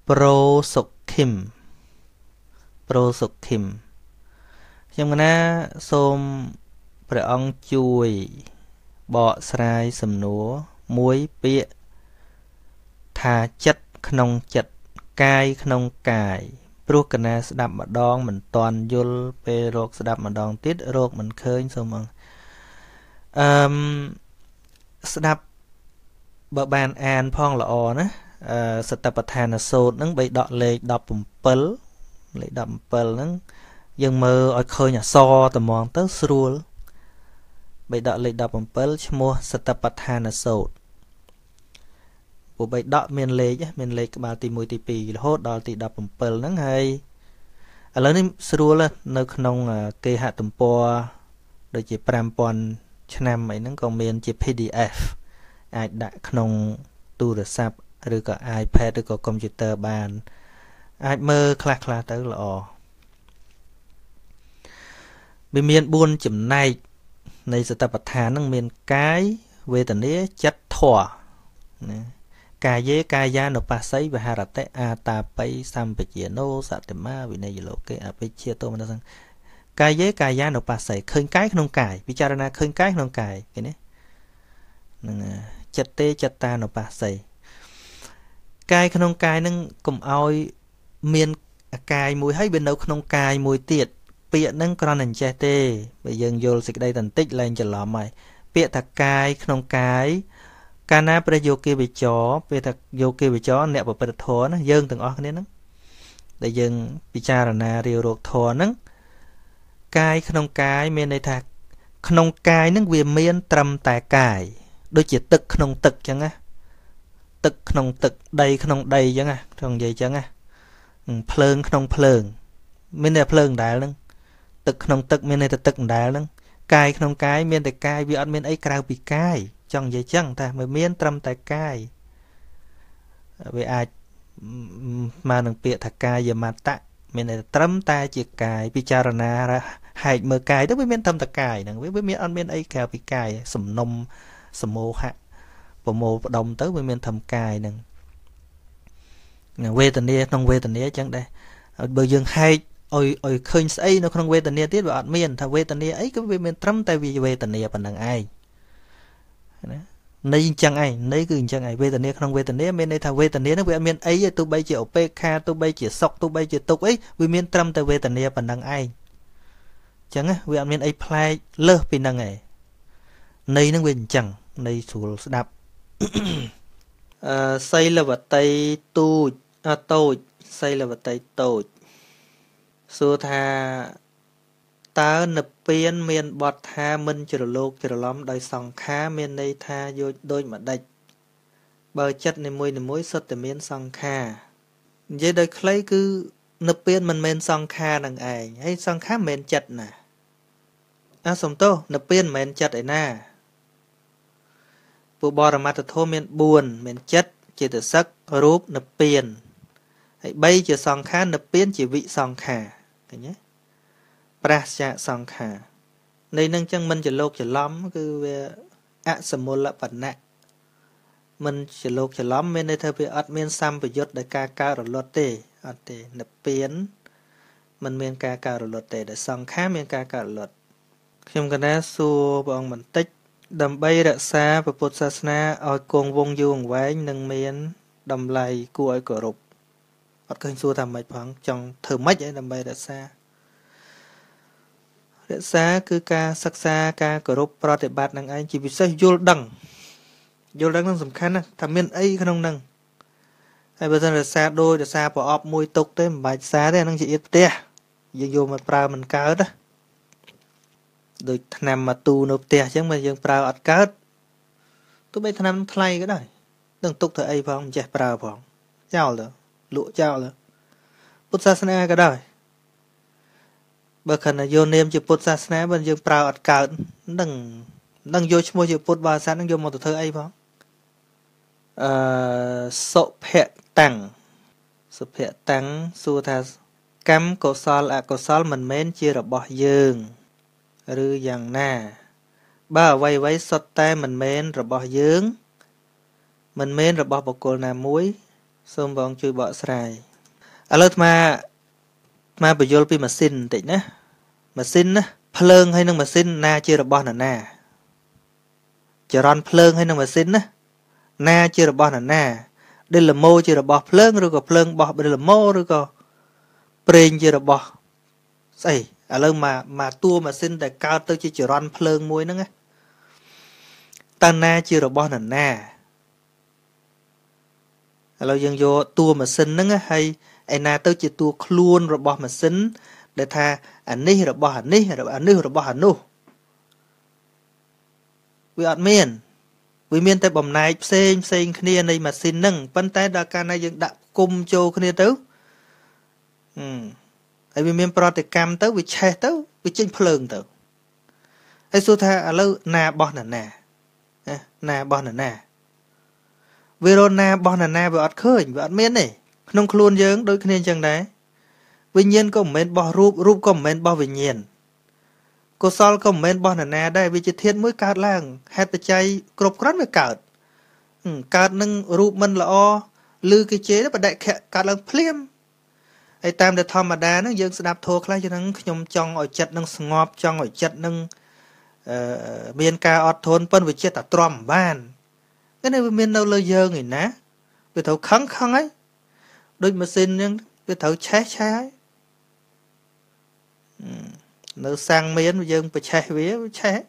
Pro Suk Kim Pro Suk Kim nhưng mà xômព្រះអង្គជួយបកស្រាយសំណួរមួយពាក្យថាចិត្តក្នុងចិត្តកាយក្នុងកាយព្រោះកណាស្ដាប់ម្ដងមិនតាន់យល់ពេលរកស្ដាប់ម្ដងទៀតរកមិនឃើញសូមស្ដាប់បើបានអានផងល្អណាសតបដ្ឋានសូត្រហ្នឹងបីដកលេខ17លេខ17ហ្នឹងយើងមើលឲ្យឃើញអក្សរត្មងទៅស្រួលបីដកលេខ17ឈ្មោះសតបដ្ឋានសូត្រពួកបីដកមានលេខក្បាលទី1ទី2រហូតដល់ទី17ហ្នឹងហើយឥឡូវនេះស្រួលនៅក្នុងគេហទំព័រដូចជា 5000 ឆ្នាំអីហ្នឹងក៏មានជា PDF អាចដាក់ក្នុងទូរស័ព្ទឬក៏ iPad ឬក៏ computer បានអាចមើលខ្លះទៅល្អវាមាន4ចំណែកនៃសតបដ្ឋានហ្នឹងមានកាយវេទនាចិត្តធម៌ណាកាយេកាយានុបស្ស័យវិហរតិអាតាបិសម្បជាណោសតិមាវិនយលោកេអភិជាតោមនសង្ឃកាយេកាយានុបស្ស័យឃើញកាយក្នុងកាយពិចារណាឃើញកាយក្នុងកាយឃើញទេនឹងចិត្តទេចិត្តតានុបស្ស័យកាយក្នុងកាយនឹងកុំឲ្យមានកាយមួយហើយវានៅក្នុងកាយមួយទៀតពាក្យហ្នឹងគ្រាន់តែអញ្ចេះទេបើយើងយល់សេចក្តីតន្តិចលែងច្រឡំហើយពាក្យថាកាយក្នុងកាយកាលណាព្រះយោគីវិចរពាក្យថាយោគីវិចរអ្នកប្រព្រឹត្តធម៌ណាយើងទាំងអស់គ្នាហ្នឹងដែលយើងពិចារណារាវរកធម៌ហ្នឹងកាយក្នុងកាយមានន័យថាក្នុងកាយហ្នឹងវាមានត្រឹមតែកាយដូចជាទឹកក្នុងទឹកអញ្ចឹងណាទឹកក្នុងទឹកដីក្នុងដីអញ្ចឹងណាក្នុងនិយាយអញ្ចឹងណាភ្លើងក្នុងភ្លើងមានតែភ្លើងដែលហ្នឹងទឹកក្នុងទឹកមានតែទឹកដែលហ្នឹងកាយក្នុងកាយមានតែកាយវាអត់មានអីក្រៅពីកាយចង់និយាយចឹងតែមិនមានត្រឹមតែកាយវាអាចមកនឹងពាក្យថាកាយមត្តៈមានតែត្រឹមតែជាកាយពិចារណាហែកមើលកាយទៅវាមានត្រឹមតែកាយហ្នឹងវាមានអត់មានអីក្រៅពីកាយសំណុំសមោហៈប្រមូលផ្ដុំទៅវាមានធម្មកាយហ្នឹងវេទនាក្នុងវេទនាចឹងដែរបើយើងហែកឲ្យឃើញស្អីនៅក្នុងវេទនាទៀតវាអត់មានថាវេទនាអីក៏វាមានត្រឹមតែវាវេទនាប៉ុណ្្នឹងឯងណាន័យអញ្ចឹងឯងន័យគឺអញ្ចឹងឯងវេទនាក្នុងវេទនាមានន័យថាវេទនាហ្នឹងវាអត់មានអីទេទោះបីជាឧបេក្ខាទោះបីជាសុខទោះបីជាទុក្ខអីវាមានត្រឹមតែវេទនាប៉ុណ្្នឹងឯងអញ្ចឹងវាអត់មានអីប្លែកលើសពីហ្នឹងឯងន័យហ្នឹងវាអញ្ចឹងន័យស្រួលស្ដាប់សីលវតីទូចតូចសីលវតីតូចសួរថាតើនិព្វានមានបទថាមិនជ្រលោកច្រឡំដោយសង្ខារមានន័យថាយោដូចម្ដេចបើចិត្តនីមួយសុទ្ធតែមានសង្ខារនិយាយដោយខ្លីគឺនិព្វានមិនមែនសង្ខារនឹងឯងហើយសង្ខារមិនមែនចិត្តណាសំទោសនិព្វានមិនមែនចិត្តឯណាពួកបរមត្ថធម៌មាន4មានចិត្តចេតសិករូបនិព្វានហើយ3ជាសង្ខារនិព្វានជាវិសង្ខារឃើញទេប្រាសចាកសង្ខារនៃនឹងចឹងមិនច្រឡូកច្រឡំគឺវាអសមូលបណ្ណៈមិនច្រឡូកច្រឡំមានន័យថាវាអត់មានសម្បយុទ្ធដោយការកើតរលត់ទេអត់ទេនិព្វានមិនមានការកើតរលត់ទេដែលសង្ខារមានការកើតរលត់ខ្ញុំកណាសួរព្រះអង្គបន្តិចដើម្បីរក្សាពុទ្ធសាសនាឲ្យគង់វង្សយូរអង្វែងនិងមានតម្លៃគួរឲ្យគោរពអត់ឃើញសួរថាម៉េចផងចង់ធ្វើម៉េចដើម្បីរក្សាគឺការសិក្សាការគោរពប្រតិបត្តិនឹងឯងជាពិសេសយល់ដឹងនឹងសំខាន់ណាស់ថាមានអីក្នុងនឹងហើយបើមិនរក្សាដោយរក្សាប្រអប់មួយទុកទេមិនបាច់សារទេហ្នឹងជាអៀតផ្ទះយើងយកមកប្រើមិនកើតណាដូចថ្នាំមកទូនៅផ្ទះអញ្ចឹងបើយើងប្រើអត់កើតទោះបីថ្នាំថ្លៃក៏ដោយនឹងទុកធ្វើអីផងមិនចេះប្រើផងចោលទៅលក់ចោលទៅពុទ្ធសាសនាក៏ដោយបើខណៈយកនាមជាពុទ្ធសាសនាបើយើងប្រើអត់កើតនឹងយកឈ្មោះជាពុទ្ធបរិស័ទនឹងយកមកទៅធ្វើអីផងសុភៈតាំងសួរថាកម្មកុសលអកុសលមិនមែនជារបស់យើងឬយ៉ាងណាបើអ្វីសុទ្ធតែមិនមែនរបស់យើងមិនមែនរបស់បុគ្គលណាមួយ Xôm bóng chui bọ sài. À lớp mà bây giờ bị machine tịnh á. Machine á. Phơn hay nâng machine na chưa được bó nà. Chả ròn phơn hay nâng machine á. Na chưa được bó nà. Đây là mô chưa được bó phơn rồi có phơn bó. Đây là mô rồi có prên chưa được bó. Xây. À lớp mà tua machine để cao tới chỉ ròn phơn mùi nâng á. Ta na chưa được bó nà. Lâu dân vô tua mà sinh nâng hay ai na tới chỉ tua khuôn rồi bỏ mà sinh để tha anh ní rồi bỏ anh ní rồi bỏ anh nô vì ọt miền tại bầm này xem kia này mà xin nâng bắn tay đã ca này dân đã cung châu kia tới ai vì miền pro thì cam tới vì che tới vì chinh phượng tới ai số tha lâu na bỏ na bỏ nè Verona Bonana với ọt khơi với ọt miên này nông khuôn dưỡng đôi khi chẳng đấy vinh nhiên có mến bỏ rúp có mến bỏ vinh nhiên cô sol có mến Bonana đây vì chỉ thiết mũi cát làng hạt bề chay cột cát với cát nâng rúp mình là o lư cái chế đó bà đại cát làng phliêm ai tam để thom mà đá nó dưỡng sẽ đạp thô khá cho nâng nhom trong ở chật nâng ngọp trong ở chật nâng miền ca ọt thôn phân với chết ta tròm ban cái này miền đâu lơ dơ người ná vì thấu khăng ấy đôi mà xin nhưng vì thấu cháy ấy nó sang miền bây giờ phải cháy vía cháy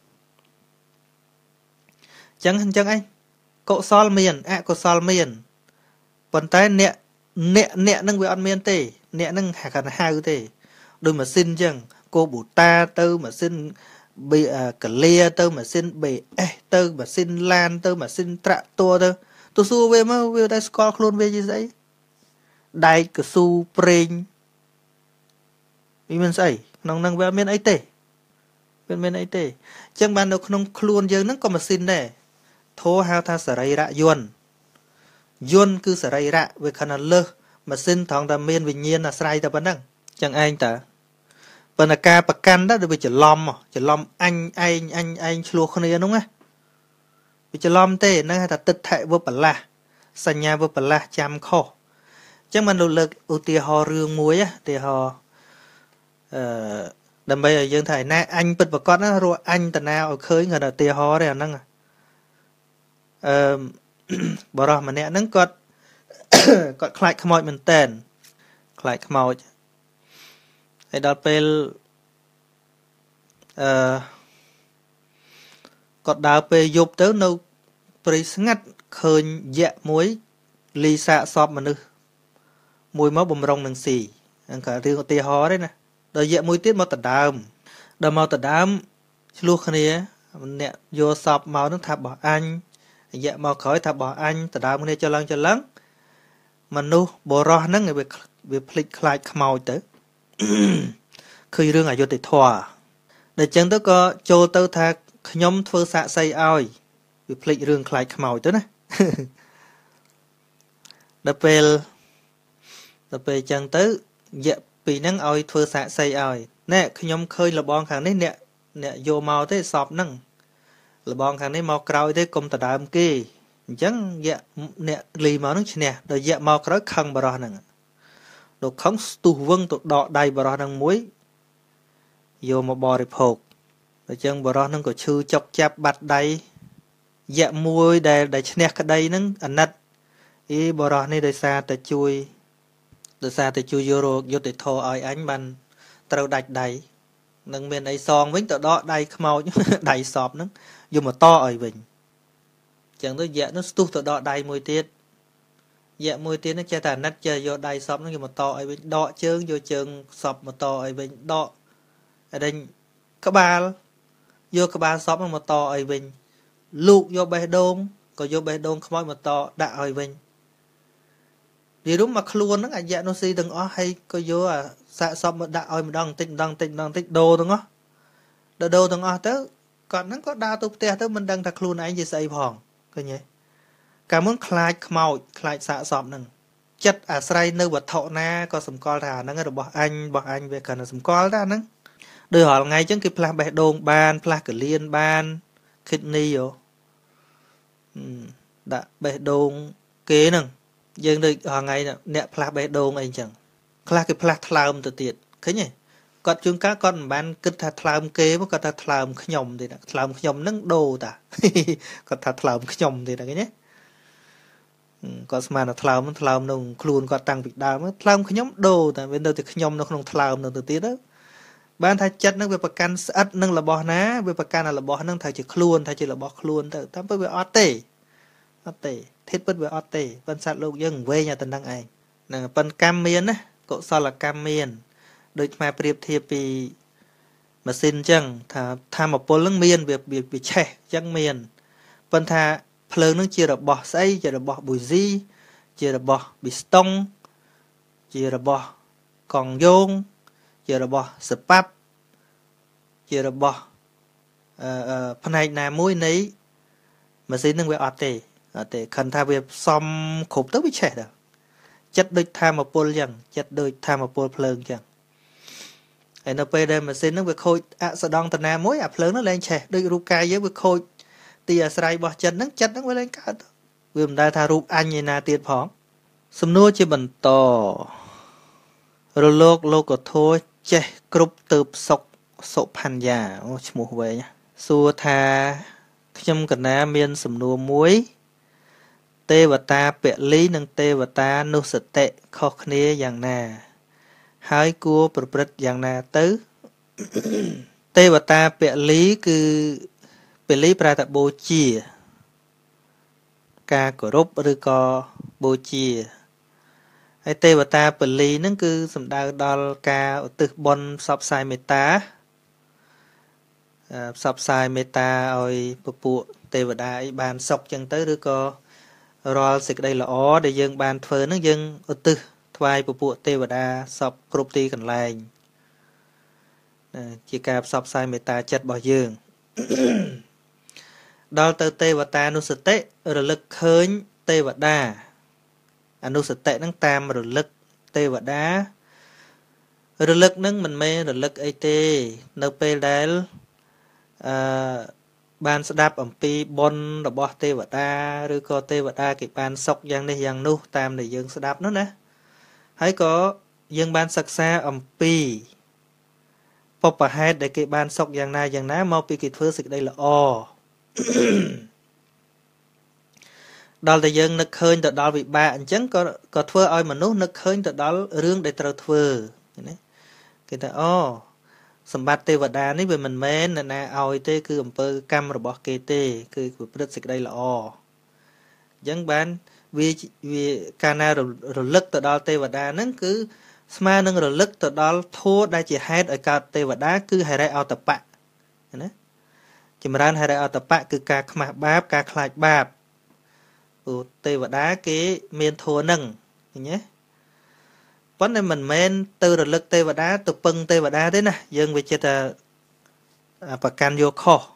chẳng anh cậu sol miền cậu sol miền còn tay nẹ nâng với ăn miền tê nẹ nâng hạt hai tê đôi mà xin chẳng cô bù ta tư mà xin bị cả lia tơ mà xin bị tơ mà xin lan tơ mà xin trạ tua tơ tôi xua về mà về đây score luôn về như vậy đại cái su preng vì mình say nông năng về miền ấy tê miền ấy tê chẳng ban đầu nông luôn giờ nó còn mà xin này thô hao tha sợi rạ yuan cứ sợi rạ về khả năng lơ mà xin thằng ta miền bình nhiên là sai ta vẫn đăng chẳng anh ta và là ca bạc can đó bị chở lom anh chua không này đúng không bị chở lom tê nó hay là tịch thệ vô bẩn la sanh nhà vô bẩn la chăm kho chắc mình đầu lực ưu tiên họ rương muối á thì họ đầm bây giờ dân thầy na anh bật vào con nó rồi anh tận nào ở khơi người là tiền họ đấy năng bỏ ra mà nè nắng cọt cọt khai khmoi mình tên khai khmoiไอ้ดอลเปลกดดาวไปยุบเต้าโนปริศงัดเคยแยะมวยลีสะสอบมันนึมวยม้าบ่มรองหนึ่งสี่อันก็เรื่องตีหอได้นะโดยแยะมวยติดมาตัดดามโดยมาตัดดามลูกคนนี้มันเนี่ยโยสอบมาต้องทับบ่ออันแยะมาขอยทับบ่ออันตัดดามคนนี้จะลังมันนู้บ่รอนั่งไงไปพลิกคลายขมาวเต้คือเรื่องอายุติดถั่วเดี๋ยวจังตัวก็โจตัวทักขยมทั่วสะใส่อ้อยวิพลิกเรื่องคลายขมาวตัวนะเดี๋ยวไปจังตัวเยอะปีนั่งอ้อยทั่วสะใส่อ้อยเนี่ยขยมเคยระบองขังนี้เนี่ยโยมเอาได้สอบนั่งระบองขังนี้มากราวได้กลมตะดามกี้จังเยอะเนี่ยลีมานั่งเนี่ยเดี๋ยวเยอะมากราวขังบารอนั่งđồ khống tu vân tụ đọ đầy bờ rò năng muối vô một bò để phột rồi chân bờ rò năng có chư chọc chạp bạch đầy dạ muối để chèn cái đây năng ảnh nát ý bờ rò này đời xa tới chui vô rồi vô tới thò ai ánh bàn trâu đạch đầy năng bên ấy son với tụ đọ đầy màu đầy sọp năng vô mà to ở bình chẳng tôi dạ nó tu tụ đọ đầy mùi tiết dạ mùi tiếng nó chơi tàn nát chơi vô đầy sọp nó như một to ở bên đọ chơn vô chơn sọp một to ở bên đọ ở đây các ba vô các ba sọp nó một to ở bên lục vô bè đôn còn vô bè đôn không một to đã ở bên vì đúng mà luôn nó dạ nó si đừng ó hay có vô xạ sọp một đã ở một đang tích đô đúng không đô đừng ó tới còn nó có đa tục tè tới mình đang thật luôn anh gì xây phòng coi nhé cảm ơn khai khmau khai xạ sọp nằng chất à say nơi vật thọ na có sầm co thà nằng ở bỏ anh về cần là sầm co ra nằng đời họ ngày trước cái pla bè đôn ban pla cử liên ban kidney rồi đã bè đôn kế nằng dương được hàng ngày nè pha bê đôn anh chẳng pha cái pha thlam từ tiệt thấy nhỉ còn chúng cá con bán cứ thà thlam kế mà còn thà thlam nhom thì thlam nhom nâng đồ ta còn thà thlam nhom thì là cái nhé còn mà là thlam nông khuôn còn tăng việc đào mà thlam nhom đồ ta bên đâu thì nhom nó không thlam đâu từ tiệt đó ban thay chất nó vềประกัน ắt nâng là bỏ ná về ประกัน là bỏ nâng thay chỉ khuôn thay chỉ là bỏ khuôn tới tắm với ót tê thiết bất với ót tê bên sát lục dân về nhà tần đăng ảnh nè bên cam miên á cậu sao là cam miên đôi mà priệp thiệp vì mà xin chăng thà tham một bộ lưng miên việc trẻ chăng miên bên thà phơi nó chia được bỏ xây chia được bỏ bùi di chia được bỏ bị stung chia được bỏ còn yong chia được bỏ sập chia được bỏ phần này là mũi nấy mà xin nâng về ót tê khẩn thà việc xóm khủng tới bị trẻ được chất đôi tham một bộ chẳng chất đôi tham một bộ phơi chẳng anh nó về đây mà xin nó việc khôi sợ đong tận nam mối phơi nó lên trẻ đôi ru cay với việc khôi tia sài bỏ chân nó chất nó mới lên cả vì mình đã thà ru anh như na tiền phóng sum nua chỉ bẩn to rồi lô có thôi che group từ sọc sọc pan già mua về nhá xua thà trong cái na miên sum nua muối tê và ta bẹ lý nâng tê và ta nô sệt tệ khó khné dạng nà hai cua bật dạng nà tứ tê và ta bẹ lý cứ bẹ lý pra ta bô chia ca cổ rốt rồi co bô chia hay tê và ta bẹ lý nâng cứ sầm đào đo ca từ bon sập sai meta ơi bụi tê và đa bàn sọc chân tới rồi co rồi dịch đây là ó để dân bàn phơi nó dân ở tư thoại bộ tê và đa sọc group ti còn lại chỉ cả sọc sai người ta chặt bỏ dương đó từ tê và ta nó sẽ tệ rồi lực khơi tê và đa nó sẽ tệ năng tam rồi lực tê và đá rồi lực nâng mình mê rồi lực at nó pê đá ban sẽ đáp ẩm pi bon là bỏ tê vật đa rồi có tê vật đa cái ban sọc giang này giang nu tam để dương sẽ đáp nó nè hãy có dương ban sạc xa ẩm pi pop và hai để cái ban sọc giang này giang ná mau pi cái phơi dịch đây là o đó là dương nước khơi từ đó bị bạn chẳng có phơi oi mà nút nước khơi từ đó rương để trâu phơi cái ta o sầm bát tê vật đá ní về mình mến là ao tê cứ ẩm pơ cam rồi bỏ kê tê cứ bứt dịch đây là o dân bán vì cana rồi lức từ đó tê vật đá nó cứ sma nâng rồi lức từ đó thua đã chỉ hết ở cao tê vật đá cứ hay ra ao tập bạ chỉ mà hay ra ao tập bạ cứ ca khmạ báp ca khai báp tê vật đá cái miền thua nâng nhé vấn đề mình men từ rồi lực tê và đá từ pưng tê và đá thế nè dân về chết là và can vô kho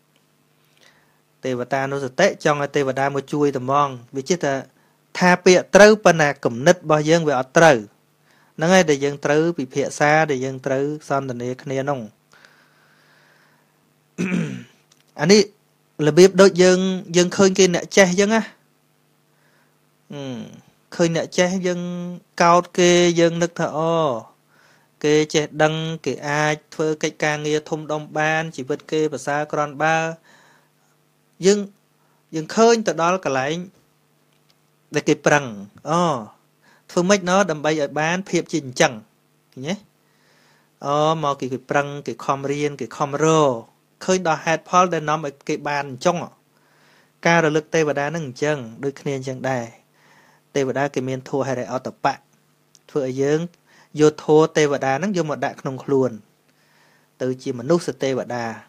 tê và ta nó sẽ tệ trong tê và đá một chui tầm mong vì chết là tha bịa trâu bên là cẩm nứt bao dân về ở trâu nó ngay để dân trâu bị phệ xa để dân trâu son tận này khné nông anh đi là biết đôi dân khơi kia nè che dân á khơi nè che dân cao kê dân nước thọ kê che đăng kê ai thưa cái ca nghe thông đông ban chỉ vật kê và xa còn ba dân khơi từ đó cả lại để cái prang phương mấy nó đầm bay ở bán phiệp trình chẳng nhé mà cái prang cái com riêng cái com rô khơi đò hạt paul để nó ở cái bàn trong ca rồi lực tê và đá nâng chân đôi khi chẳng đài tê vật đá cái miền thua hay là ở tập bạ thua dưỡng vô thua tê vật đá nó vô một đại nông luôn từ chỉ mà nút tê vật đá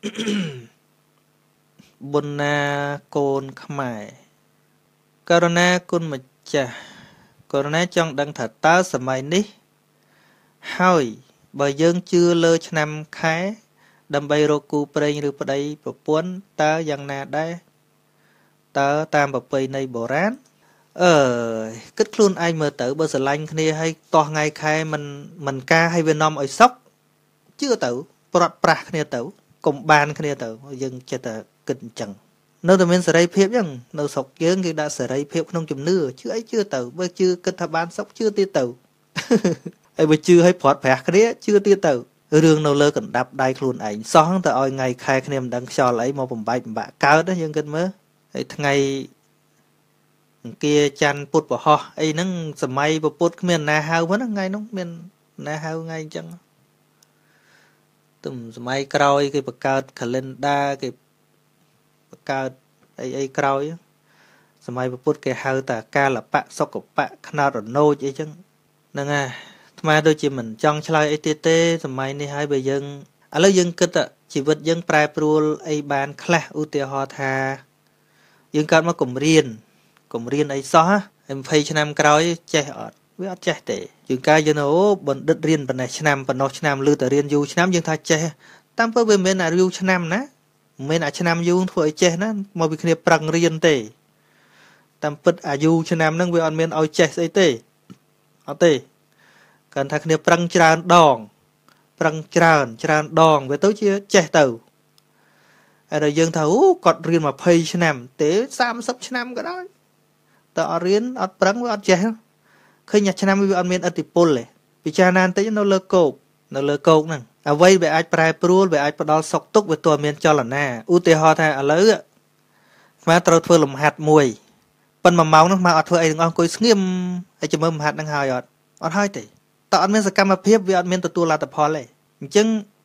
bồn na côn khmai corona côn mà chả corona trong đăng thật ta sớm mai ní hỏi bởi dương chưa lơ năm khái đâm bay roku prey rư đây và cuốn ta giang na đây ta tam bậc pây này bổ rán kết luôn anh mở tử bơ sờ lanh kia hay to ngày khai mình ca hay bên nom ở sóc chưa tử bọt prah kia tử cùng ban kia tử dân cho ta kinh chẳng នៅតែមានសេរីភាពចឹងនៅស្រុកយើងគេដាក់សេរីភាពក្នុងជំនឿជឿអីជឿទៅបើជឿគិតថាបានសុខជឿទៀតទៅហើយបើជឿឲ្យព្រាត់ប្រាសគ្នាជឿទៀតទៅរឿងនៅលើកណ្ដាប់ដៃខ្លួនឯងសោះទៅឲ្យថ្ងៃខែគ្នាមិនដឹងខ្យល់អីមកបំបែកបំបាក់កើតយើងគិតមើលហើយថ្ងៃអង្គាច័ន្ទពុទ្ធពហោះអីហ្នឹងសម័យពុទ្ធគ្មានណាហៅហ្នឹងថ្ងៃហ្នឹងមានណាហៅថ្ងៃអញ្ចឹងទំសម័យក្រោយគេបង្កើត calendar គេបង្កើតអីក្រោយសម័យពុទ្ធគេហៅថាកាលបៈសុគបៈខ្នោតរនោចអីចឹងហ្នឹងហើយអាត្មាដូចជាមិនចង់ឆ្លើយអីទៀតទេសម័យនេះហើយបើយើងឥឡូវយើងគិតជីវិតយើងប្រែប្រួលអីបានខ្លះឧទាហរណ៍ថាយើងកើតមកគម្រានអីសោះហើយ20ឆ្នាំក្រោយចេះអត់វាអត់ចេះទេជាងកាយយើងអូបណ្ឌិតរៀនប៉ុណ្ណេះឆ្នាំប៉ុណ្ណោះឆ្នាំលឺតែរៀនយូរឆ្នាំយើងថាចេះតាមពិតវាមិនមែនអាយូរឆ្នាំណាមិនមែនអាឆ្នាំយូរធ្វើឲ្យចេះណាមកពីគ្នាប្រឹងរៀនទេតាមពិតអាយុឆ្នាំហ្នឹងវាអត់មានឲ្យចេះស្អីទេអត់ទេគាត់ថាគ្នាប្រឹងច្រើនដងប្រឹងច្រើនដងវាទៅជាចេះទៅហើយដល់យើងថាអូគាត់រៀន20ឆ្នាំទេ30ឆ្នាំក៏ដោយតើអត់រៀនអត់ប្រឹងវាអត់ចេះឃើញអាឆ្នាំវាអត់មានឥទ្ធិពលទេពិចារណាបន្តិចនៅលើគោកហ្នឹងអ្វីវាអាចប្រែប្រួលវាអាចផ្ដល់សុខទុក្ខវាទោះមានចលនាឧទាហរណ៍ថាឥឡូវស្មាត្រូវធ្វើលំហាត់មួយប៉ុន្តែ1ម៉ោងនោះមកអត់ធ្វើអីទាំងអស់អង្គុយស្ងៀមហើយចាំមើលលំហាត់ហ្នឹងហើយអត់ហើយទេតើអត់មានសកម្មភាពវាអត់មានទទួលលទ្ធផលទេអញ្ចឹង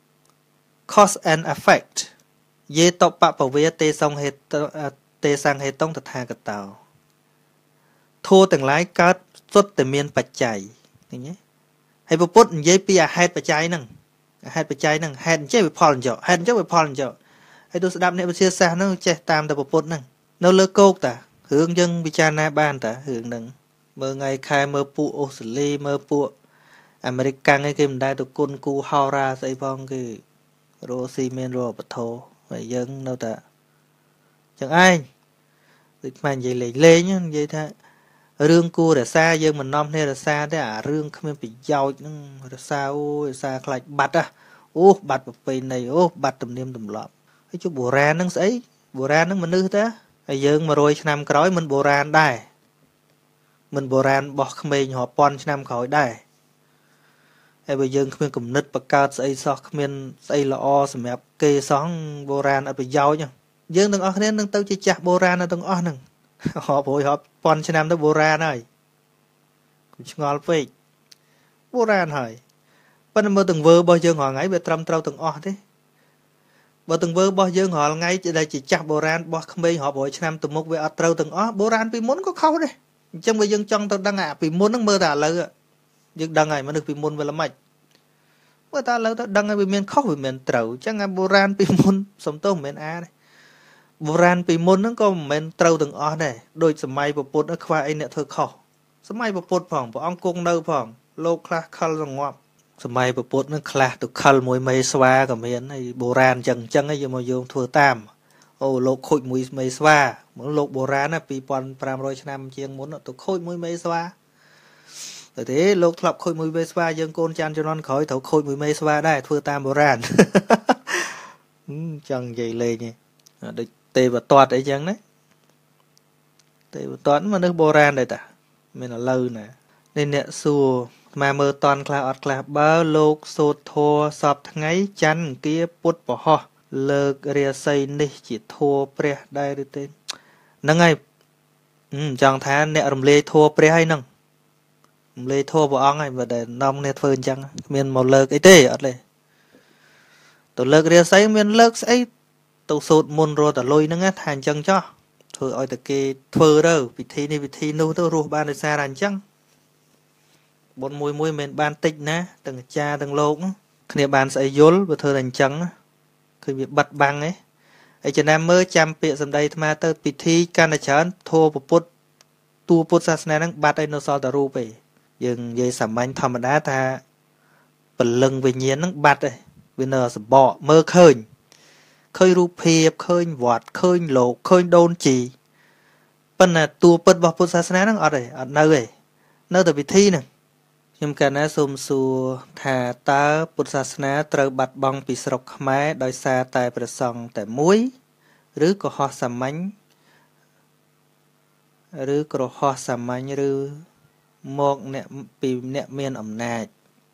cause and effect យេតបពវេទេសង្ហេតទេសង្ហេតុងតថាគតោធัวទាំងឡាយកើតសុទ្ធតែមានបច្ច័យឃើញទេហើយពុទ្ធនិយាយពីហេតុបច្ច័យហ្នឹងហេតុអញ្ចេះវាផលអញ្ចឹងហើយទៅស្ដាប់អ្នកវិទ្យាសាស្ត្រហ្នឹងចេះតាមតែពុទ្ធហ្នឹងនៅលើគោកតារឿងយើងពិចារណាបានតារឿងហ្នឹងមើលថ្ងៃខែមើលពួកអូស្ត្រាលីមើលពួកអាមេរិកកាំងឯគេមិនដែលទៅគុណគូហោរាស្អីផងគេរស់ស៊ីមានរស់បធោហើយយើងនៅតែចឹងឯងដូចខ្មែរនិយាយលេងនិយាយថារឿងគួររក្សាយើងមិននាំគ្នារក្សាទេអារឿងគ្មានប្រយោជន៍ហ្នឹងរក្សាអូរក្សាខ្លាចបាត់អូបាត់ប្រពៃណីអូបាត់ទំនៀមទម្លាប់ហើយជុំបុរាណហ្នឹងស្អីបុរាណហ្នឹងមនុស្សតាហើយយើង100ឆ្នាំក្រោយមិនបុរាណដែរមិនបុរាណបោះក្មេងរាប់ពាន់ឆ្នាំក្រោយដែរហើយបើយើងគ្មានគំនិតបង្កើតស្អីសោះគ្មានស្អីល្អសម្រាប់គេសោះបុរាណអត់ប្រយោជន៍យើងទាំងអស់គ្នានឹងទៅជាចាស់បុរាណទាំងអស់ហ្នឹងរាប់ពាន់ឆ្នាំទៅបុរាណហើយកុំឆ្ងល់ពេកបុរាណហើយប៉ុន្តែមើលទង្វើរបស់យើងរាល់ថ្ងៃវាត្រឹមត្រូវទាំងអស់ទេបើទង្វើរបស់យើងរាល់ថ្ងៃដែលជាចាស់បុរាណរបស់ក្មេងរាប់រយឆ្នាំទៅមុខវាអត់ត្រូវទាំងអស់បុរាណពីមុនក៏ខុសដែរអញ្ចឹងបើយើងចង់ទៅដឹងអាពីមុនហ្នឹងមើលតែឥឡូវយើងដឹងហើយមនុស្សពីមុនវាល្មិចមើលតែឥឡូវទៅដឹងហើយវាមានខុសវាមានត្រូវអញ្ចឹងអាបុរាណពីមុនសំទោសមិនមែនអាទេបុរាណពីមុនហ្នឹងក៏មិនមែនត្រូវទាំងអស់ដែរដូចសម័យពុទ្ធខ្វះអីអ្នកធ្វើខុសសម័យពុទ្ធផងព្រះអង្គគង់នៅផងលោកខ្លះខលសងាប់សម័យពុទ្ធហ្នឹងខ្លះទៅខលមួយមេស្វាក៏មានហើយបុរាណអញ្ចឹងយកមកយើងធ្វើតាមអូលោកខូចមួយមេស្វាមកលោកបុរាណណា2500ឆ្នាំជាងមុនទៅខូចមួយមេស្វាតែទេលោកធ្លាប់ខូចមួយមេស្វាយើងកូនចាន់ជំនាន់ក្រោយត្រូវខូចមួយមេស្វាដែរធ្វើតាមបុរាណចង់និយាយលេងដូចទេវតាអីចឹងណាទេវតាមនុស្សបុរាណដែរតាមានឥឡូវណានេះអ្នកសួរមកមើលតន់ខ្លះអត់ខ្លះបើលោកសូត្រធัวសពថ្ងៃច័ន្ទអង្គាពុទ្ធពហោះលើករាសីនេះជាធัวព្រះដែរឬទេហ្នឹងហើយចង់ថាអ្នករំលាយធัวព្រះហើយហ្នឹងរំលាយធัวព្រះអង្គហើយបើតែនាំគ្នាធ្វើអញ្ចឹងគ្មានមកលើកអីទេអត់ទេទៅលើករាសីមានលើកស្អីទៅសូត្រមុនរត់តលុយហ្នឹងថាអញ្ចឹងចោះធ្វើឲ្យតែគេធ្វើទៅពិធីនេះពិធីនោះទៅរស់បានដោយសារតែអញ្ចឹងបុណ្យមួយមិនបានតិចណាទាំងអាចារ្យទាំងលោកគ្នាបានស្អីយល់បើធ្វើតែអញ្ចឹងឃើញវាបាត់បាំងឯងហើយចំណាំមើលចាំពាក្យសម្ដីអាត្មាទៅពិធីកាន់តែច្រើនធម៌ពុទ្ធទូពុទ្ធសាសនាហ្នឹងបាត់ឯនៅសល់តែរូបឯងយើងនិយាយសាមញ្ញធម្មតាថាពលឹងវិញ្ញាណហ្នឹងបាត់ឯងវានៅសបកមើលឃើញរូបភាពឃើញវត្តឃើញលោកឃើញដូនជីប៉ុន្តែតួពិតរបស់ពុទ្ធសាសនាហ្នឹងអត់ទេអត់នៅទេនៅតែពិធីហ្នឹងខ្ញុំកាលណាសូមសួរថាតើពុទ្ធសាសនាត្រូវបាត់បង់ពីស្រុកខ្មែរដោយសារតែព្រះសង្ឃតែមួយ rứ có ho sầm mánh rứ có ho sầm mánh rứ một nè bị nè miền ẩm nại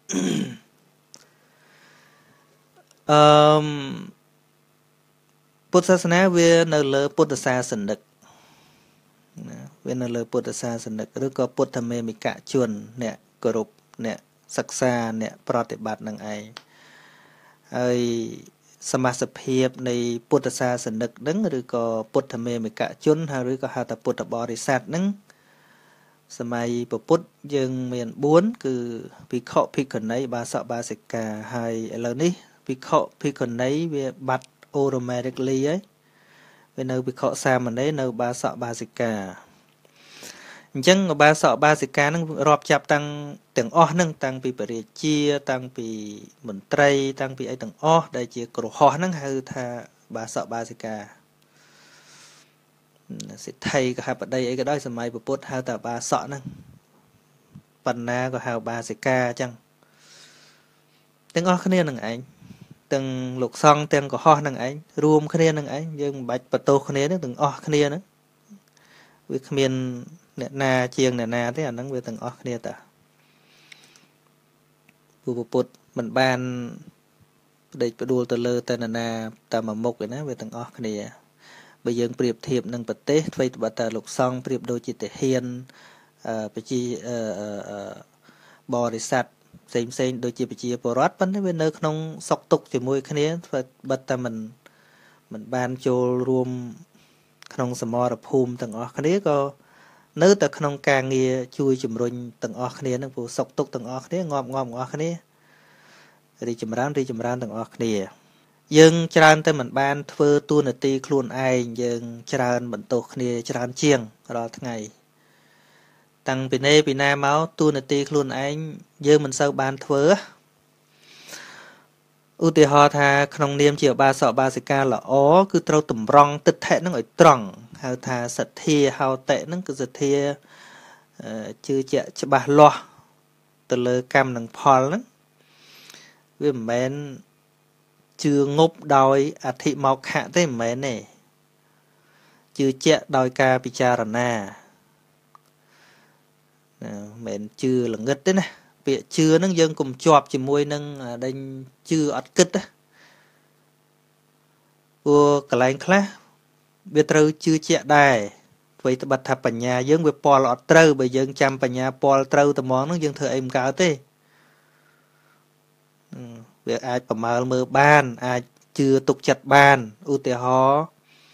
Phật giáo sana về nơi lơ Phật sa sần đực về nơi lơ Phật sa sần đực rứ có Phật tham mê mi cả chuồn nè cờ rụp nè sắc xa nè pratibat năng ai ai សមាសភាពនៃពុទ្ធសាសនិកហ្នឹងឬក៏ពុទ្ធមេមិកជនឬក៏ហៅថាពុទ្ធបរិស័ទហ្នឹងសម័យពពុទ្ធយើងមាន4គឺភិក្ខុភិក្ខុនីបាសកបាសិកាហើយឥឡូវនេះភិក្ខុភិក្ខុនីវាបាត់ automatically ហើយវានៅភិក្ខុសាមណេរនៅបាសកបាសិកាអញ្ចឹងបាសកបាសិកាហ្នឹងរាប់ចាប់តាំងទាំងអស់ហ្នឹងតាំងពីបរិជាតាំងពីមន្ត្រីតាំងពីអីទាំងអស់ដែលជាគ្រហស្ថហ្នឹងហៅថាបាសកបាសិកាសិទ្ធិកហបតីអីក៏ដោយសម័យពុទ្ធហៅថាបាសកហ្នឹងបណ្ណាក៏ហៅបាសិកាអញ្ចឹងទាំងអស់គ្នានឹងឯងទាំងលោកសង្ឃទាំងកុហកនឹងឯងរួមគ្នានឹងឯងយើងមិនបាច់បន្ទោសគ្នានឹងទាំងអស់គ្នាហ្នឹងវាគ្មានអ្នកណាជាងអ្នកណាទេអាហ្នឹងវាទាំងអស់គ្នាតាពុទ្ធមិនបានបដិបដួលទៅលើតែនរណាតាមមុខឯណាវាទាំងអស់គ្នាបើយើងប្រៀបធៀបនឹងប្រទេសអ្វីត្បិតតែលោកសង្ឃប្រៀបដូចជាទាហានប្រជាបរិស័ទផ្សេងដូចជាប្រជាពលរដ្ឋប៉ុន្តែវានៅក្នុងសុខទុក្ខជាមួយគ្នាបិទតែមិនបានចូលរួមក្នុងសមរភូមិទាំងអស់គ្នាក៏នៅតែក្នុងការងារជួយជំរុញទាំងអស់គ្នានឹងព្រោះសុខទុក្ខទាំងអស់គ្នាងាប់ទាំងអស់គ្នារីចម្រើនទាំងអស់គ្នាយើងច្រើនតែមិនបានធ្វើតួនាទីខ្លួនឯងយើងច្រើនបន្ទោសគ្នាច្រើនជាងរាល់ថ្ងៃតាំងពីណាមកតួនាទីខ្លួនឯងយើងមិនសូវបានធ្វើឧទាហរណ៍ថាក្នុងនាមជាបាសកបាសិកាល្អគឺត្រូវតម្រង់ទិដ្ឋិនឹងឲ្យត្រង់ហៅថាសទ្ធាហោតិនឹងគឺសទ្ធាជឿជាក់ច្បាស់លាស់ទៅលើកម្មនិងផលហ្នឹងវាមិនមែនជឿងប់ដោយអធិមោខៈទេមិនមែនទេជឿជាក់ដោយការពិចារណាមិនមែនជឿល្ងឹតទេណាពាក្យជឿហ្នឹងយើងកុំជាប់ជាមួយនឹងដេញជឿអត់គិតណាព្រោះកន្លែងខ្លះវាត្រូវជឿជាក់ដែរអ្វីត្បិតថាបញ្ញាយើងវាពលអត់ត្រូវបើយើងចាំបញ្ញាពលត្រូវតែហ្មងហ្នឹងយើងធ្វើអីមិនកើតទេវាអាចប្រមាលមើលបានអាចជឿទុកចិត្តបានឧទាហរណ៍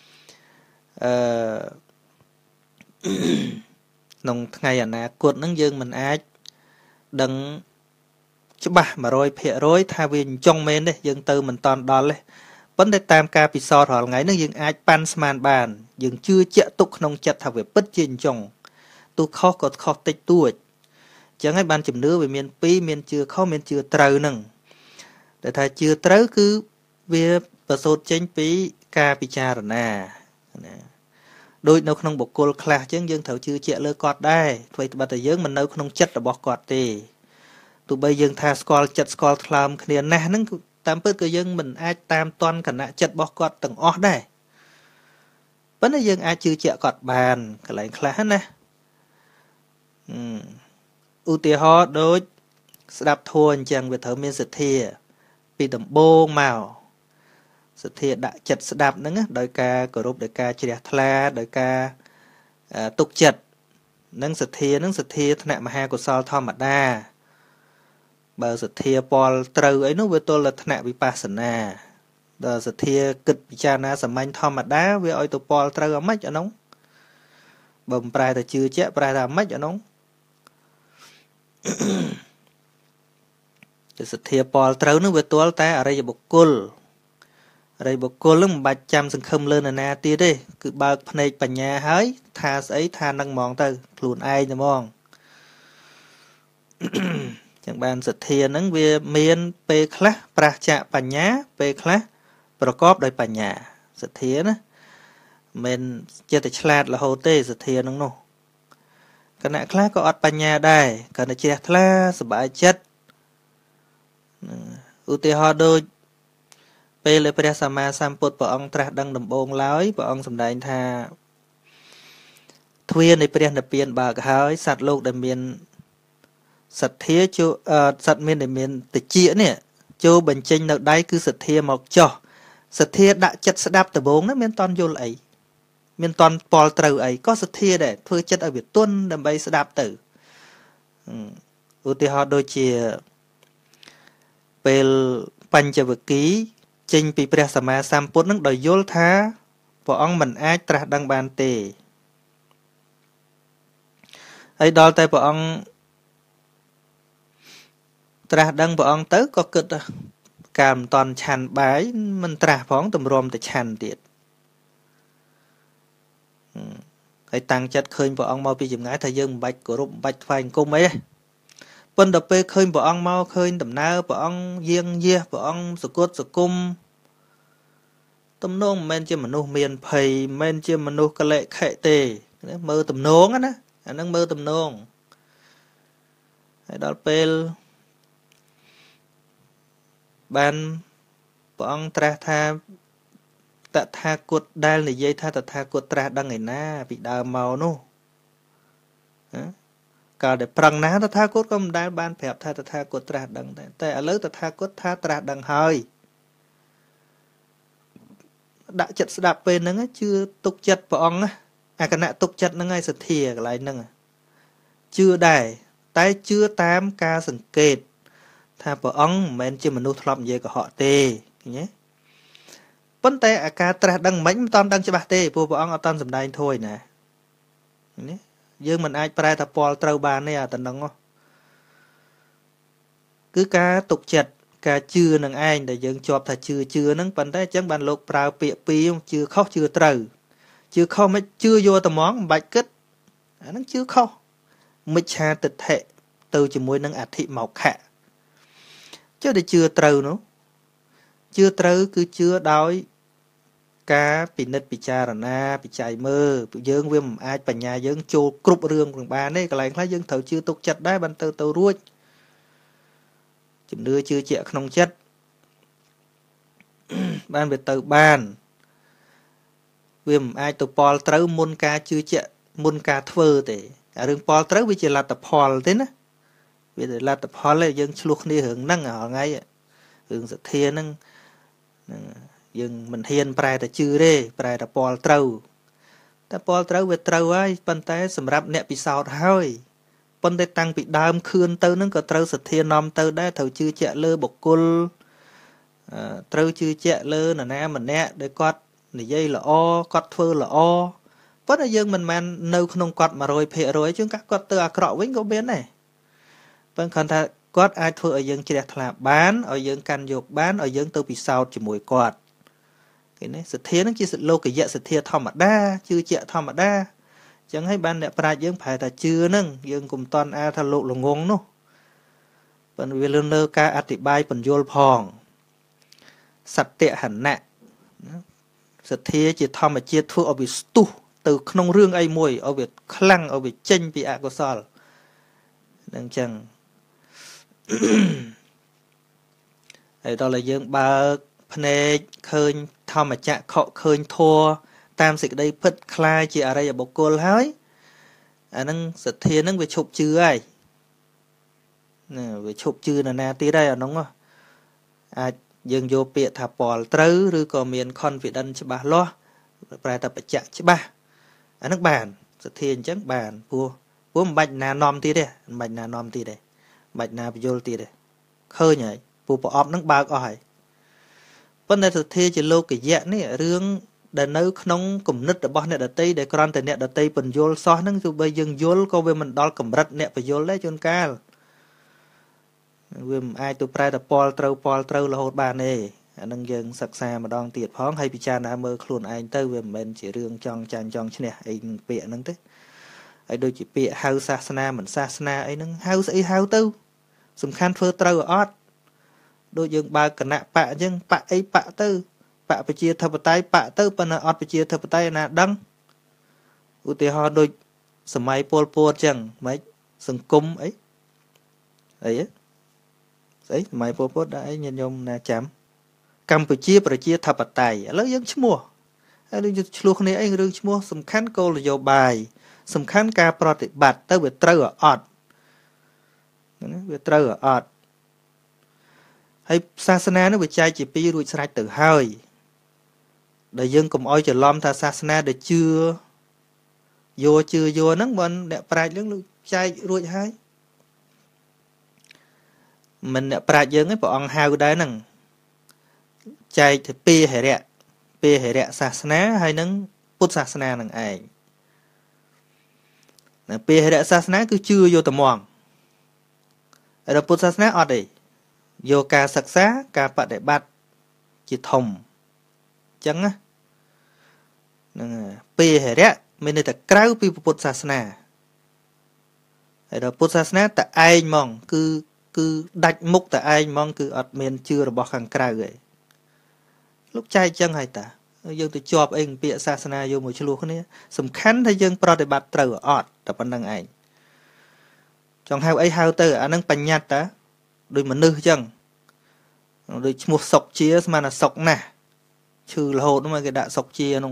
ក្នុងថ្ងៃអនាគតហ្នឹងយើងមិនអាចដឹងច្បាស់ 100% ថាវាអញ្ចឹងមែនទេយើងទៅមិនតាន់ដល់ទេប៉ុន្តែតាមការពិសោធន៍រាល់ថ្ងៃហ្នឹងយើងអាចប៉ាន់ស្មានបានយើងជឿជាក់ទុកក្នុងចិត្តថាវាពិតជាអញ្ចឹងទោះខុសក៏ខុសតិចតួចអញ្ចឹងហើយបានជំនឿវាមាន2មានជឿខុសមានជឿត្រូវហ្នឹងតែថាជឿត្រូវគឺវាប្រសូតចេញពីការពិចារណាណាដូចនៅក្នុងបុគ្គលខ្លះអញ្ចឹងយើងត្រូវជឿជាក់លើគាត់ដែរអ្វីត្បិតតែយើងមិននៅក្នុងចិត្តរបស់គាត់ទេទោះបីយើងថាស្គាល់ចិត្តស្គាល់ថ្លើមគ្នាណាស់ហ្នឹងតាមពិតក៏យើងមិនអាចតាមតន់គណៈចិត្តរបស់គាត់ទាំងអស់ដែរប៉ុន្តែយើងអាចជឿជាក់គាត់បានកន្លែងខ្លះណាឧទាហរណ៍ដូចស្ដាប់ធម៌អញ្ចឹងវាត្រូវមានសទ្ធាពីដំបូងមកសទ្ធាដាក់ចិត្តស្ដាប់ហ្នឹងដោយការគោរពដោយការជ្រះថ្លាដោយការទុកចិត្តនឹងសទ្ធានឹងសទ្ធាថ្នាក់មហាកុសលធម្មតាបើសទ្ធាពលត្រូវអីនោះវាទល់តែថ្នាក់វិបស្សនាដល់សទ្ធាគិតពិចារណាសាមញ្ញធម្មតាវាឲ្យទៅពលត្រូវអាម៉េចអានោះបើមិនប្រែតែជឿជាក់ប្រែថាអាម៉េចអានោះសទ្ធាពលត្រូវនោះវាទល់តែអរិយបុគ្គលនឹងមិនបាច់ចាំសង្ឃឹមលើនរណាទៀតទេគឺបើកភ្នែកបញ្ញាហើយថាស្អីថានឹងហ្មងទៅខ្លួនឯងតែហ្មងចឹងបានសទ្ធាហ្នឹងវាមានពេលខ្លះប្រឆាបញ្ញាពេលខ្លះប្រកបដោយបញ្ញាសទ្ធាណាមិនចេះតែឆ្លាតរហូតទេសទ្ធាហ្នឹងនោះគណៈខ្លះក៏អត់បញ្ញាដែរគ្រាន់តែជ្រះថ្លាសប្បាយចិត្តឧទាហរណ៍ដូចបពេលព្រះសម្មាសម្ពុទ្ធព្រះអង្គត្រាស់ដឹងដំបូងឡើយព្រះអង្គសម្ដែងថាទ្វារនៃព្រះនិព្វានបើកហើយសត្វលោកដែលមានសទ្ធាចូលសត្វមានដែលមានតិចនេះចូលបញ្ចេញនៅដៃគឺសទ្ធាមកចោះសទ្ធាដាក់ចិត្តស្ដាប់ដំបូងហ្នឹងមានតន់យល់អីមានតន់ពលត្រូវអីក៏សទ្ធាដែរធ្វើចិត្តឲ្យវាទន់ដើម្បីស្ដាប់ទៅឧទាហរណ៍ដូចជាពេលបញ្ចវគិចេញពីព្រះសម្មាសម្ពុទ្ធនឹងដោយយល់ថាព្រះអង្គមិនអាចត្រាស់ដឹងបានទេហើយដល់តែព្រះអង្គត្រាស់ដឹងព្រះអង្គទៅក៏គិតកាលមិនតន់ឆាន់បាយមិនត្រាស់ផងទម្រាំតែឆាន់ទៀតហើយតាំងចិត្តឃើញព្រះអង្គមកពីចម្ងាយថាយើងមិនបាច់គោរពមិនបាច់ថ្វាយអង្គមអីទេប៉ុន្តែពេលឃើញព្រះអង្គមកឃើញដំណើរព្រះអង្គយាងយាសព្រះអង្គសគត់សគុំទំនងមិនមែនជាមនុស្សមានភ័យមិនមែនជាមនុស្សកលិខិទេមើលទំនងណាអាហ្នឹងមើលទំនងហើយដល់ពេលបានព្រះអង្គត្រាស់ថាតថាគតដែលនិយាយថាតថាគតត្រាស់ដឹងឯណាពីដើមមកនោះកាលដែលប្រឹងណាតថាគតក៏មិនដែលបានប្រាប់ថាតថាគតត្រាស់ដឹងដែរតែឥឡូវតថាគតថាត្រាស់ដឹងហើយដាក់ចិត្តស្ដាប់ពេលហ្នឹងជឿទុកចិត្តព្រះអង្គអាគណៈទុកចិត្តហ្នឹងឯងសទ្ធាកន្លែងហ្នឹងជឿដែរតែជឿតាមការសង្កេតថាព្រះអង្គមិនមែនជាមនុស្សធ្លាប់និយាយកុហកទេឃើញទេប៉ុន្តែអាការត្រាស់ដឹងមិនតាន់ដឹងច្បាស់ទេព្រោះព្រះអង្គអត់តាន់សម្ដែងធួយណានេះយើងមិនអាចប្រែថាពលត្រូវបានទេអាតំណឹងគឺការទុកចិត្តការជឿនឹងឯងដែលយើងជាប់ថាជឿហ្នឹងប៉ុន្តែអញ្ចឹងបានលោកប្រើពាក្យពីរជឿខុសជឿត្រូវជឿខុសមិនជឿយកតែហ្មងមិនបាច់គិតអាហ្នឹងជឿខុសមិច្ឆាទិដ្ឋិទៅជាមួយនឹងអធិមោខៈជឿតែជឿត្រូវនោះជឿត្រូវគឺជឿដោយការពិនិត្យពិចារណាពិច័យមើលយើងវាមិនអាចបញ្ញាយើងចូលគ្រប់រឿងទាំងបានទេកន្លែងខ្លះយើងត្រូវជឿទុកចិត្តដែរបានទៅរួចជំនឿជឿជាក់ក្នុងចិត្តបានវាទៅបានវាមិនអាចទៅពលត្រូវមុនការជឿជាក់មុនការធ្វើទេអារឿងពលត្រូវវាជាលទ្ធផលទេណាវាជាលទ្ធផលទេយើងឆ្លោះគ្នារឿងហ្នឹងថ្ងៃរឿងសទ្ធាហ្នឹងយើងមិនហ៊ានប្រែតែជឿទេប្រែតែពលត្រូវតែពលត្រូវវាត្រូវហើយប៉ុន្តែសម្រាប់អ្នកពិសោធន៍ហើយប៉ុន្តែតាំងពីដើមខឿនទៅហ្នឹងក៏ត្រូវសទ្ធានាំទៅដែរត្រូវជឿជាក់លើបុគ្គលត្រូវជឿជាក់លើនរណាម្នាក់ដែលគាត់និយាយល្អគាត់ធ្វើល្អប៉ុន្តែយើងមិនមែននៅក្នុងគាត់ 100% ជាងគាត់ទៅអាក្រក់វិញក៏មានដែរប៉ុន្តែគាត់ថាគាត់អាចធ្វើឲ្យយើងជ្រះថ្លាបានឲ្យយើងកាន់យកបានឲ្យយើងទៅពិសោធន៍ជាមួយគាត់គេនេះសទ្ធានឹងជាលោកយៈសទ្ធាធម្មតាជឿជាក់ធម្មតាអញ្ចឹងហើយបានអ្នកប្រាជ្ញយើងប្រែថាជឿហ្នឹងយើងកុំតន់អាថាលោកល្ងងនោះប៉ុន្តែវាលើការអធិប្បាយបញ្យលផងសត្យហណៈសទ្ធាជាធម្មជាតិធ្វើឲ្យវាស្ទុះទៅក្នុងរឿងអីមួយឲ្យវាខ្លាំងឲ្យវាចេញពីអកុសលហ្នឹងអញ្ចឹងហើយដល់តែយើងបើកភ្នែកឃើញធម្មចក្រខកឃើញធัวតាមសេចក្តីពិតคล้ายជាអរិយបុគ្គលហើយអាហ្នឹងសទ្ធាហ្នឹងវាឈប់ជឿហើយណាវាឈប់ជឿនរណាទៀតហើយអាហ្នឹងអាចយើងយកពាក្យថាពលត្រូវឬក៏មាន confidence ច្បាស់លាស់ប្រែថាបច្ចៈច្បាស់អាហ្នឹងបានសទ្ធាអញ្ចឹងបានព្រោះមិនបាច់ណានាំទៀតទេមិនបាច់ណានាំទៀតទេមិនបាច់ណាបញ្យលទៀតទេឃើញហើយព្រោះប្រអប់ហ្នឹងបើកអស់ហើយប៉ុន្តែសទ្ធាជាលោកយៈនេះរឿងដែលនៅក្នុងគំនិតរបស់អ្នកដតីដែលគ្រាន់តែអ្នកដតីបញ្យលសោះហ្នឹងទោះបីយើងយល់ក៏វាមិនដល់កម្រិតអ្នកបញ្យលដែរជួនកាលវាមិនអាចទៅប្រែតែពលត្រូវរហូតបានទេអានឹងយើងសិក្សាម្ដងទៀតផងហើយពិចារណាមើលខ្លួនឯងទៅវាមិនមែនជារឿងចង់ចាញ់ចង់ឈ្នះអីនឹងពាក្យហ្នឹងទេហើយដូចជាពាក្យហៅសាសនាមិនសាសនាអីហ្នឹងហៅស្អីហៅទៅសំខាន់ធ្វើត្រូវអត់ដូចយើងបើកគណៈបកអញ្ចឹងបកអីបកទៅបកប្រជាធិបតេយ្យបកទៅប៉ុន្តែអត់ប្រជាធិបតេយ្យណាដឹងឧទាហរណ៍ដូចសម័យពលពតអញ្ចឹងមិនសង្គមអីស្អីសម័យពលពតដាក់អីញាតិញោមណាចាំកម្ពុជាប្រជាធិបតេយ្យឥឡូវយើងឈ្មោះហើយយើងឆ្លោះគ្នាអីរឿងឈ្មោះសំខាន់គោលនយោបាយសំខាន់ការប្រតិបត្តិទៅវាត្រូវអត់វាត្រូវអត់ហើយសាសនានោះវាចែកជាពីររួចស្រេចទៅហើយដែលយើងកុំអោយច្រឡំថាសាសនាដែលជឿហ្នឹងបើអ្នកប្រាជ្ញយើងចែករួចហើយមិនអ្នកប្រាជ្ញយើងឯងព្រះអង្គហៅដែរហ្នឹងចែកទៅពីហិរៈសាសនាហើយនឹងពុទ្ធសាសនានឹងឯងណាពីហិរៈសាសនាគឺជឿយកតែមកហើយពុទ្ធសាសនាអត់ទេយកការសិក្សាការបដិបត្តិជាធំអញ្ចឹងណាហ្នឹងពីហិរៈមានន័យថាក្រៅពីពុទ្ធសាសនាហើយដល់ពុទ្ធសាសនាតែឯងហ្មងគឺដាច់មុខតែឯងហ្មងគឺអត់មានជឿរបស់ខាងក្រៅទេលោកចែកអញ្ចឹងហើយតាយើងទៅជាប់អីពាក្យសាសនាយកមកឆ្លោះគ្នាសំខាន់ថាយើងប្រតិបត្តិត្រូវអត់តែប៉ុណ្្នឹងឯងចង់ហៅអីហៅទៅអានឹងបញ្ញត្តិតាដូចមនុស្សអញ្ចឹងដូចឈ្មោះសុកជាស្មានថាសុកណាស់ឈឺរហូតមកគេដាក់សុកជានោះ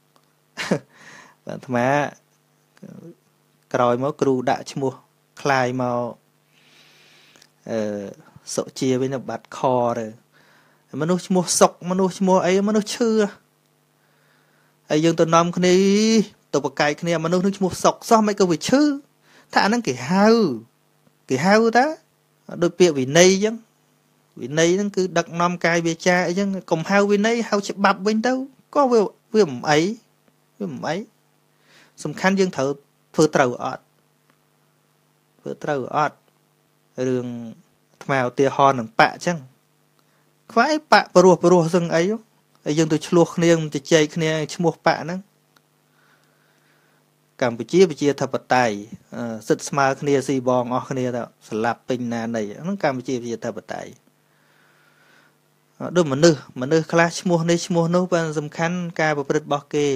អាត្មាក្រោយមកគ្រូដាក់ឈ្មោះคล้ายមកសុជាវិញបាត់ខទៅមនុស្សឈ្មោះសុកមនុស្សឈ្មោះអីមនុស្សឈឺហើយយើងទៅនាំគ្នាទៅប្រកែកគ្នាមនុស្សនឹងឈ្មោះសុកសោះមិនក៏វាឈឺថាអាហ្នឹងគេហៅតាដូចពាក្យវិន័យអញ្ចឹងវិន័យហ្នឹងគឺដឹកនាំកាយវាចាអីចឹងកុំហៅវិន័យហៅច្បាប់វិញទៅក៏វាមិនអីសំខាន់យើងត្រូវធ្វើត្រូវអត់រឿងថ្មឧទាហរណ៍នឹងបៈអញ្ចឹងខ្វះអីបៈព្រោះសឹងអីហើយយើងទៅឆ្លោះគ្នាទៅជែកគ្នាឈ្មោះបៈហ្នឹងកម្ពុជាប្រជាធិបតេយ្យសិទ្ធិស្មើគ្នាស៊ីបងអស់គ្នាទៅស្លាប់ពេញណានៃហ្នឹងកម្ពុជាប្រជាធិបតេយ្យដូចមនុស្សខ្លះឈ្មោះនេះឈ្មោះនោះបើសំខាន់ការប្រព្រឹត្តរបស់គេ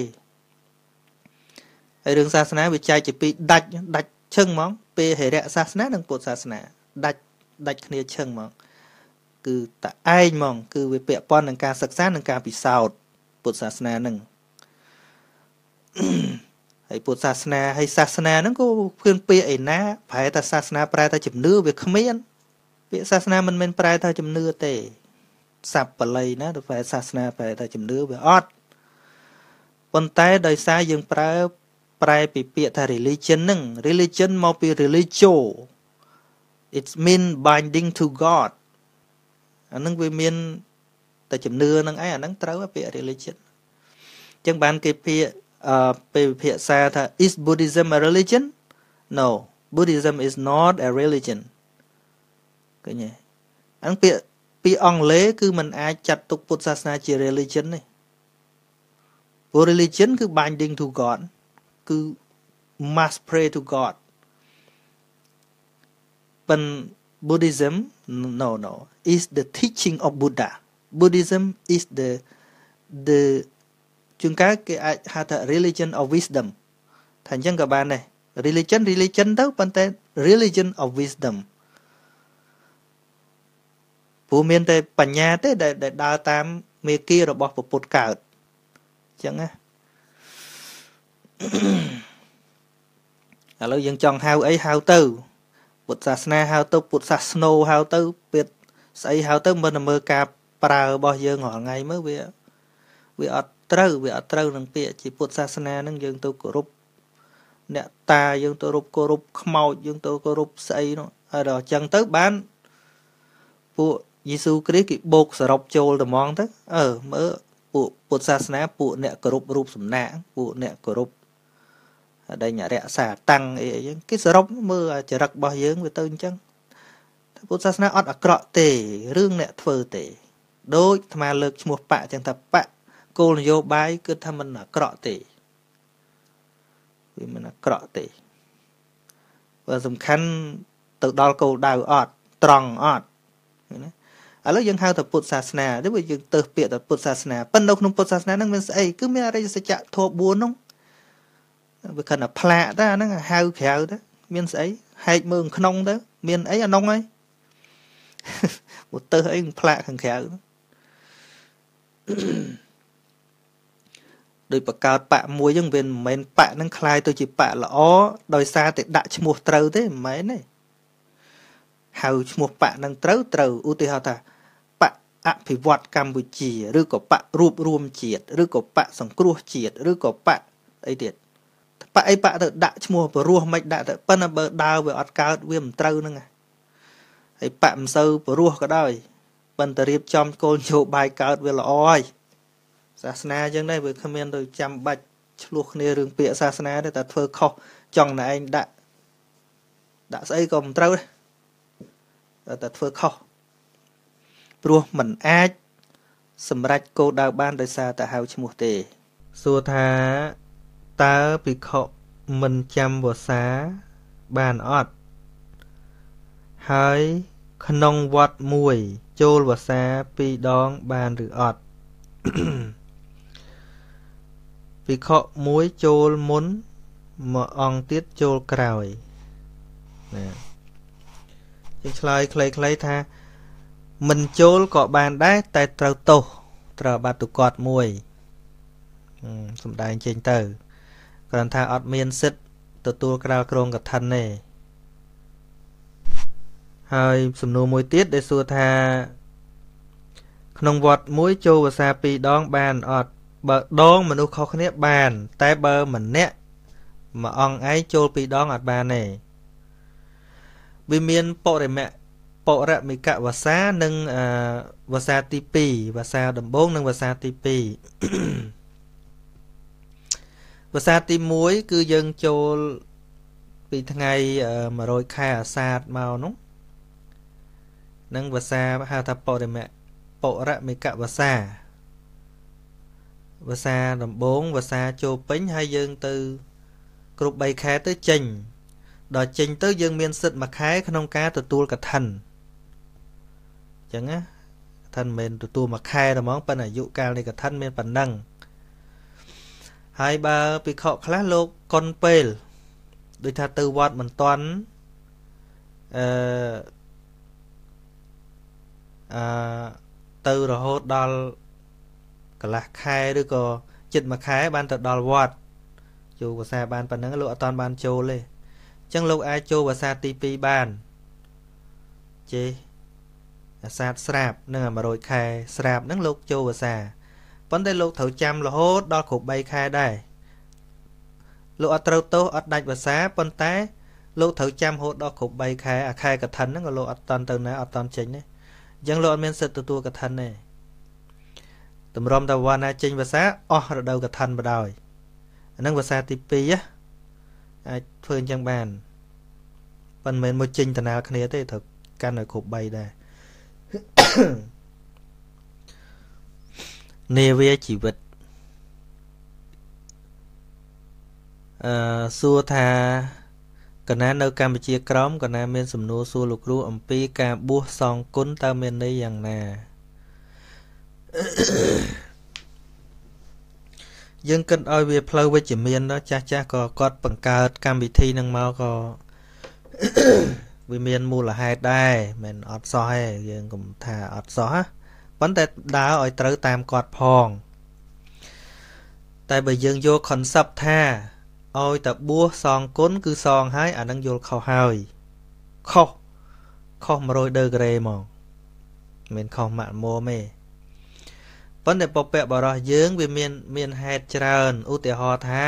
ហើយរឿងសាសនាវាចែកជាពីរដាច់ឈឹងហ្មងពេលហិរៈសាសនានិងពុទ្ធសាសនាដាច់គ្នាឈឹងហ្មងគឺតឯងហ្មងគឺវាពាក់ព័ន្ធនឹងការសិក្សានិងការពិសោធន៍ពុទ្ធសាសនានឹងហើយពុទ្ធសាសនាហើយសាសនាហ្នឹងក៏ព្រឿនពាក្យឯណាប្រែថាសាសនាប្រែថាជំនឿវាគ្មានពាក្យសាសនាមិនមែនប្រែថាជំនឿទេស័ព្ទបាលីណាទៅប្រែសាសនាប្រែថាជំនឿវាអត់ប៉ុន្តែដោយសារយើងប្រែពីពាក្យថា religion មកពី religio it mean binding to God អានឹងវាមានតែជំនឿហ្នឹងឯងអាហ្នឹងត្រូវពាក្យ religion អញ្ចឹងបានគេពាក្យពេលវិភាសាថា is Buddhism a religion no Buddhism is not a religion ឃើញទេអានឹងពាក្យពីអង់គ្លេសគឺมันអាចចាត់ទុកពុទ្ធសាសនាជា religion ទេព្រោះ religion គឺ binding to God គឺ must pray to God ប៉ុន្តែ Buddhism no is the teaching of Buddha Buddhism is the ជួនកាលគេអាចហៅថា religion of wisdom ថាអញ្ចឹងក៏បានដែរ religion ទៅប៉ុន្តែ religion of wisdom ព្រោះមានតែបញ្ញាទេដែលដើរតាមមេគារបស់ពុទ្ធកើតអញ្ចឹងណាឥឡូវយើងចង់ហៅអីហៅទៅពុទ្ធសាសនាហៅទៅពុទ្ធសាសនោហៅទៅពាក្យស្អីហៅទៅមិនមើលការប្រើរបស់យើងរាល់ថ្ងៃមើលវាអត់ត្រូវនឹងពាក្យជាពុទ្ធសាសនានឹងយើងទៅគោរពអ្នកតាយើងទៅគោរពខ្មោចយើងទៅគោរពស្អីនោះហើយដល់អញ្ចឹងទៅបានពួកយេស៊ូវគ្រីស្ទគេបោកសរុបចូលតែហ្មងទៅមើលពួកពុទ្ធសាសនាពួកអ្នកគោរពរូបសំណាកពួកអ្នកគោរពដែលរក្សាតាំងអីចឹងគេសរុបមើលចរិតរបស់យើងវាទៅអញ្ចឹងពុទ្ធសាសនាអត់អាក្រក់ទេរឿងអ្នកធ្វើទេដូចអាត្មាលើកឈ្មោះបៈអញ្ចឹងថាបៈគោលនយោបាយគឺថាមិនអាក្រក់ទេវាមិនអាក្រក់ទេបើសំខាន់ទៅដល់គោលដៅអត់ត្រង់អត់ណាឥឡូវយើងហៅថាពុទ្ធសាសនាទៅវាយើងទៅពាក្យថាពុទ្ធសាសនាប៉ុន្តែនៅក្នុងពុទ្ធសាសនាហ្នឹងមានស្អីគឺមានអរិយសច្ចៈធម៌4ហ្នឹងវាគិតថាផ្លាកតែអាហ្នឹងហៅក្រៅទៅមានស្អីហែកមើលក្នុងទៅមានអីអានោះហើយមកទៅអីផ្លាកខាងក្រៅដោយបកើតបៈមួយចឹងវាមិនមែនបៈនឹងคล้ายទៅជាបៈល្អដោយសារតែដាក់ឈ្មោះត្រូវទេមិនមែនទេហៅឈ្មោះបៈនឹងត្រូវឧទាហរណ៍ថាបៈអភិវឌ្ឍកម្ពុជាឬក៏បៈរួបរวมជាតិឬក៏បៈសង្គ្រោះជាតិឬក៏បៈអីទៀតបៈអីបៈទៅដាក់ឈ្មោះព្រោះមិនដាក់ទៅប៉ុន្តែបើដើរវាអត់កើតវាមិនត្រូវហ្នឹងហើយបៈមិនសូវព្រោះក៏ដោយប៉ុន្តែរៀបចំគោលនយោបាយកើតវាល្អហើយសាសនាចឹងដែរវាគ្មានទៅចាំបាច់ឆ្លោះគ្នារឿងពាក្យសាសនាទេតែធ្វើខុសចង់តែឯងដាក់ស្អីក៏មិនត្រូវដែរតែធ្វើខុសព្រោះมันអាចសម្រេចគោលដៅបានដោយសារតែហៅឈ្មោះទេសួរថាតើភិក្ខុមិនចាំវស្សាបានអត់ហើយក្នុងវត្តមួយចូលវស្សា2ដងបានឬអត់ភិក្ខុមួយចូលមុនមួយអង្គទៀតចូលក្រោយណាជាឆ្លើយខ្លីៗថាមិនចូលក៏បានដែរតែត្រូវទោសត្រូវបាត់ទុកតមួយសំដែងចេញទៅគ្រាន់ថាអត់មានសិទ្ធទទួលក្រៅក្រងកឋិនទេហើយសំណួរមួយទៀតដែលសួរថាក្នុងវត្តមួយចូលវស្សា2ដងបានអត់បើដងមនុស្សខុសគ្នាបានតែបើម្នាក់មួយអង្គឯងចូល2ដងអត់បានទេវាមានបរិមិកវស្សានិងវស្សាទី2វស្សាដំបូងនិងវស្សាទី2វស្សាទី1គឺយើងចូលពីថ្ងៃ100ខែអាសាឍមកនោះនិងវស្សាហៅថាបរិមិកវស្សាវស្សាដំបូងវស្សាចូលពេញហើយយើងទៅគ្រប់3ខែទៅចេញដល់ចេញទៅយើងមានសិទ្ធិ1ខែក្នុងការទទួលកឋិនអញ្ចឹងណាកឋិនមិនមែនទទួល1ខែទេហ្មងប៉ុន្តែអាយុកាលនៃកឋិនមានប៉ុណ្ណឹងហើយបើភិក្ខុខ្លះលោកកុនពេលដូចថាទៅវត្តមិនតាន់ទៅរហូតដល់កន្លះខែឬក៏ជិត1ខែបានទៅដល់វត្តចូលវស្សាបានប៉ុណ្ណឹងលោកអត់តាន់បានចូលទេអញ្ចឹងលោកអាចចូលវស្សាទី2បានជេអាសាទស្រាបនឹង100ខែស្រាបហ្នឹងលោកចូលវស្សាប៉ុន្តែលោកត្រូវចាំរហូតដល់គ្រប់3ខែដែរលោកអត់ត្រូវទោសអត់ដាច់វស្សាប៉ុន្តែលោកត្រូវចាំរហូតដល់គ្រប់3ខែអាខែកឋិនហ្នឹងក៏លោកអត់តាន់ទៅណាអត់តាន់ចេញទេអញ្ចឹងលោកអត់មានសិទ្ធិទទួលកឋិនទេតម្រុំតវណ្ណាចេញវស្សាអស់រដូវកឋិនបដ ாய் អាហ្នឹងវស្សាទី2អាចធ្វើអញ្ចឹងបានប៉ុន្តែមិនមួយចេញតំណាលគ្នាទេត្រូវកាន់ឲ្យគ្រប់3ដែរនាវាជីវិតសួរថាកណានៅកម្ពុជាក្រមកណាមានសំណួរសួរលោកគ្រូអំពីការបួសសងគុណតើមានន័យយ៉ាងណាយើងគិតឲ្យវាផ្លូវវិជ្ជមានដល់ចាស់ក៏គាត់បង្កើតកម្មវិធីនឹងមកក៏វាមានមូលហេតុដែរមិនអត់សោះទេយើងកុំថាអត់សោះប៉ុន្តែដើរឲ្យត្រូវតាមគាត់ផងតែបើយើងយក concept ថាឲ្យតែបួសសងគុណគឺសងហើយអានឹងយល់ខុសហើយខុស100ដឺក្រេហ្មងមិនខុសម៉ាក់ម៉ូទេប៉ុន្តែពពកបរោះយើងវាមានហេតុច្រើនឧទាហរណ៍ថា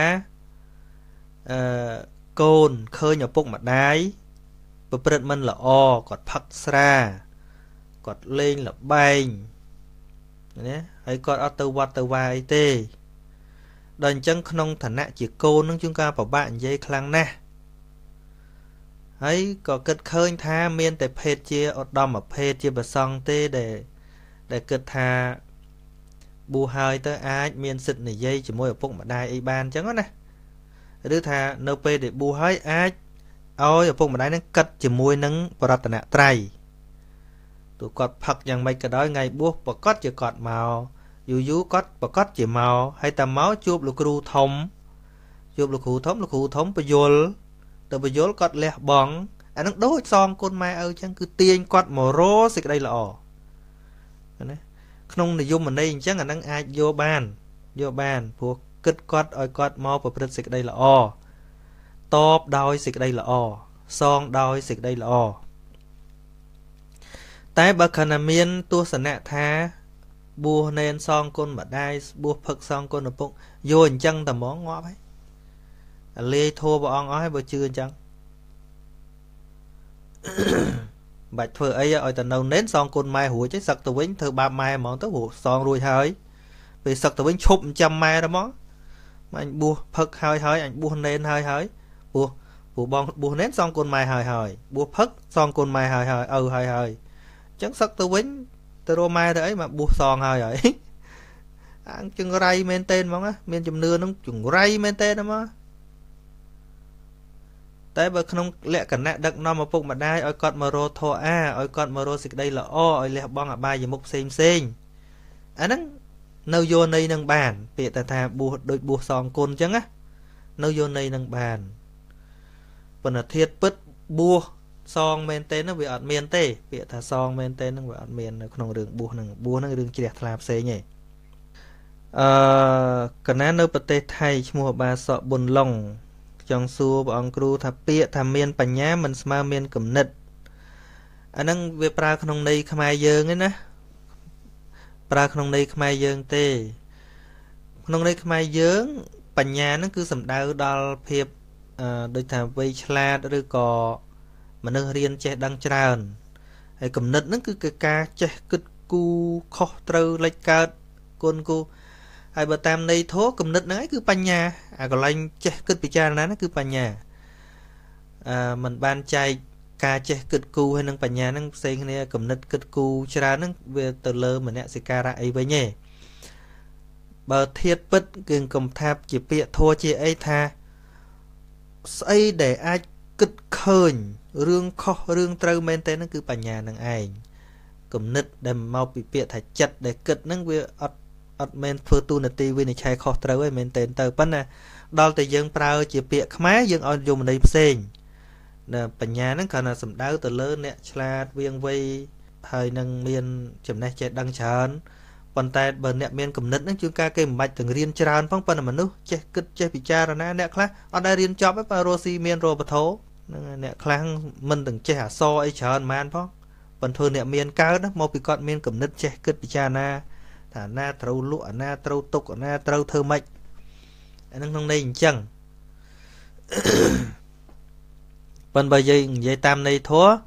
កូនឃើញឪពុកម្ដាយប្រព្រឹត្តមិនល្អគាត់ផឹកស្រាគាត់លេងល្បែងណាហើយគាត់អត់ទៅវត្តទៅវាយទេដល់អញ្ចឹងក្នុងឋានៈជាកូននឹងជួនកាលពិបាកនិយាយខ្លាំងណាស់ហើយក៏គិតឃើញថាមានតែភេទជាឧត្តមភេទជាប្រសង់ទេដែលគិតថាបួសហើយទៅអាចមានសិទ្ធិនិយាយជាមួយឪពុកម្ដាយអីបានអញ្ចឹងណាឬថានៅពេលដែលបួសហើយអាចឲ្យឪពុកម្ដាយនឹងគិតជាមួយនឹងបរតនត្រ័យទោះគាត់ផឹកយ៉ាងម៉េចក៏ដោយថ្ងៃបួសប្រកាសជាគាត់មកយូរគាត់ប្រកាសជាមកហើយតែមកជួបលោកគ្រូធំលោកគ្រូធំបយលទៅបយលគាត់លះបង់អានឹងដូចសងគុណម៉ែឪអញ្ចឹងគឺទាញគាត់មករកសេចក្តីល្អណា không này dùng mình đây chắc là năng ai vô bàn buộc kết quát oi quát mò và bật xịt đây là o top đôi xịt đây là o son đôi xịt đây là o tại bậc khẩn miên tua sẵn nạ tha bùa nên son côn mà đai bùa phật son côn ở bụng vô chân tầm món ngõ ấy lê thua bọn ông ấy bữa chưa chăng bạch phở ấy ở tận đầu nến son côn mai hủa chứ sặc tờ vĩnh thơ ba mai món tới hủa son rồi hơi vì sặc tờ vĩnh chụp trăm mai đó món mà anh bùa phật hơi hơi anh bùa nên hơi hơi bùa bùa nến son côn mai hơi hơi bùa phật son côn mai hơi hơi hơi hơi chẳng sặc tờ vĩnh tờ rô mai đấy mà bùa son hơi hơi ăn chừng ray men tên món á men chùm nưa nó chừng ray men tên đó mà tại bởi không lẽ cả nạ đặc nó mà phục mà đai ôi con mà rô thô a ôi con mà rô xịt đây là o ôi lẽ bong à bài về mục xem anh nắng nâu vô này nâng bàn bị ta thà bùa đôi bùa song côn chăng á nâu vô này nâng bàn phần là thiệt bứt bùa song men tên nó bị ọt miền tê bị ta song men tên nó bị ọt miền không đường bùa nó đường chỉ làm xe nhỉ cả nạ nâu bật tê thay mua ba sọ bùn lông trong xua bọn cừu thà bịa thà miên bánh nhá mình mà miên cầm nứt anh đang về pra không đây không ai dương ấy nè pra không đây không ai dương tê không đây không ai dương bánh nhá nó cứ sầm đau đau phiệp đôi thà vây chla đôi cò mà nó riêng che đăng tràn hay cầm nứt nó cứ cái ca che cứt cu khó trâu lệch cát con cu ai bờ tam này thố cầm nứt nó cứ pan nhà còn lanh che cứt bị cha nó cứ pan nhà mình ban chay ca che cứt cu hay nâng pan nhà nâng xây cái này cầm nứt cứt cu cha nó về từ lơ mình nè sẽ ca ra ấy với nhỉ bờ thiết bứt gừng cầm tháp chỉ bịa thua chỉ ấy tha xây để ai cứt khơi rương kho rương trâu men tên nó cứ pan nhà nâng ai cầm nứt để mau bị bịa thạch chặt để cứt nó về men opportunity với này chạy khó trâu ấy men tên tờ bắn nè đo từ dân prao chỉ bịa khmá dân ở dùng đây sen nè bẩn nhà nó còn là sầm đau từ lớn nè chla viên vây thời nâng miên chấm này chạy đăng chán còn tay bờ nè miên cầm nứt nó chưa ca cây mạch từng riêng tràn phong phân là mình nu chạy cứt chạy bị cha rồi nè khác ở đây riêng chop với parosi miên rồi bật thố nè khang mình từng chạy so ấy chán man phong còn thôi nè miên cao đó một bị con miên cầm nứt chạy cứt bị cha na na trâu lụa na trâu tục na trâu thơ mạch anh không đây chẳng phần bây giờ dây tam này thua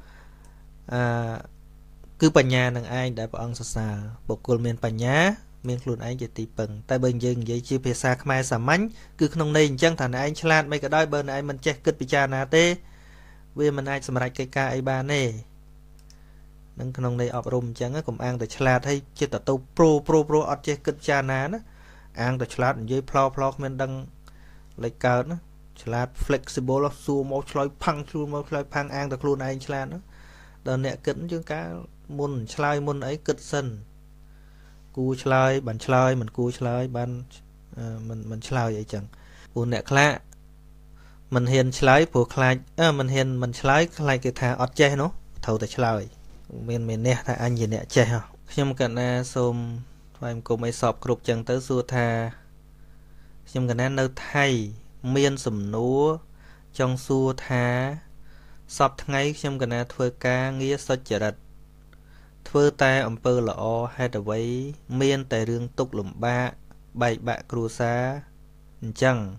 cứ bành nhà năng ai đã bảo ông xa bộ cô miền bành nhá miền luôn anh chỉ tì bừng tại bên dân dây chia phía xa khai xả mánh cứ không đây chẳng thằng anh chlat mấy cái đôi bên này mình check kết bị cha na tê vì mình ai xâm rạch cái ca ai ba nè nâng không đây ọp rùm chẳng á cũng ăn để chlat hay chết tao pro ọt chết kết cha na nó ăn để chlat dây plo mình đăng lấy cờ nó chlat flexible lắm xua một lối phăng ăn được luôn anh chlat nó đợt nè kính chứ cá môn chলাই môn ấy kết sân cu chলাই bàn chলাই mình cu chላይ bàn mình chলাই vậy chẳng buồn nè khla mình hiền chলাই của khai mình chলাই khai cái thà ọt che nó thầu để chলাই mình nè thà anh gì nè che hả nhưng mà na xôm em cùng ấy sọp cục chẳng tới xua thà nhưng mà na nơi thay miên sầm núa trong xua thà sọp ngay nhưng mà na thuê ca nghĩa sao chợt thuê ta ông pơ lọ hay là vậy miên tại rương tục lùm ba bảy bạ cừu xá chẳng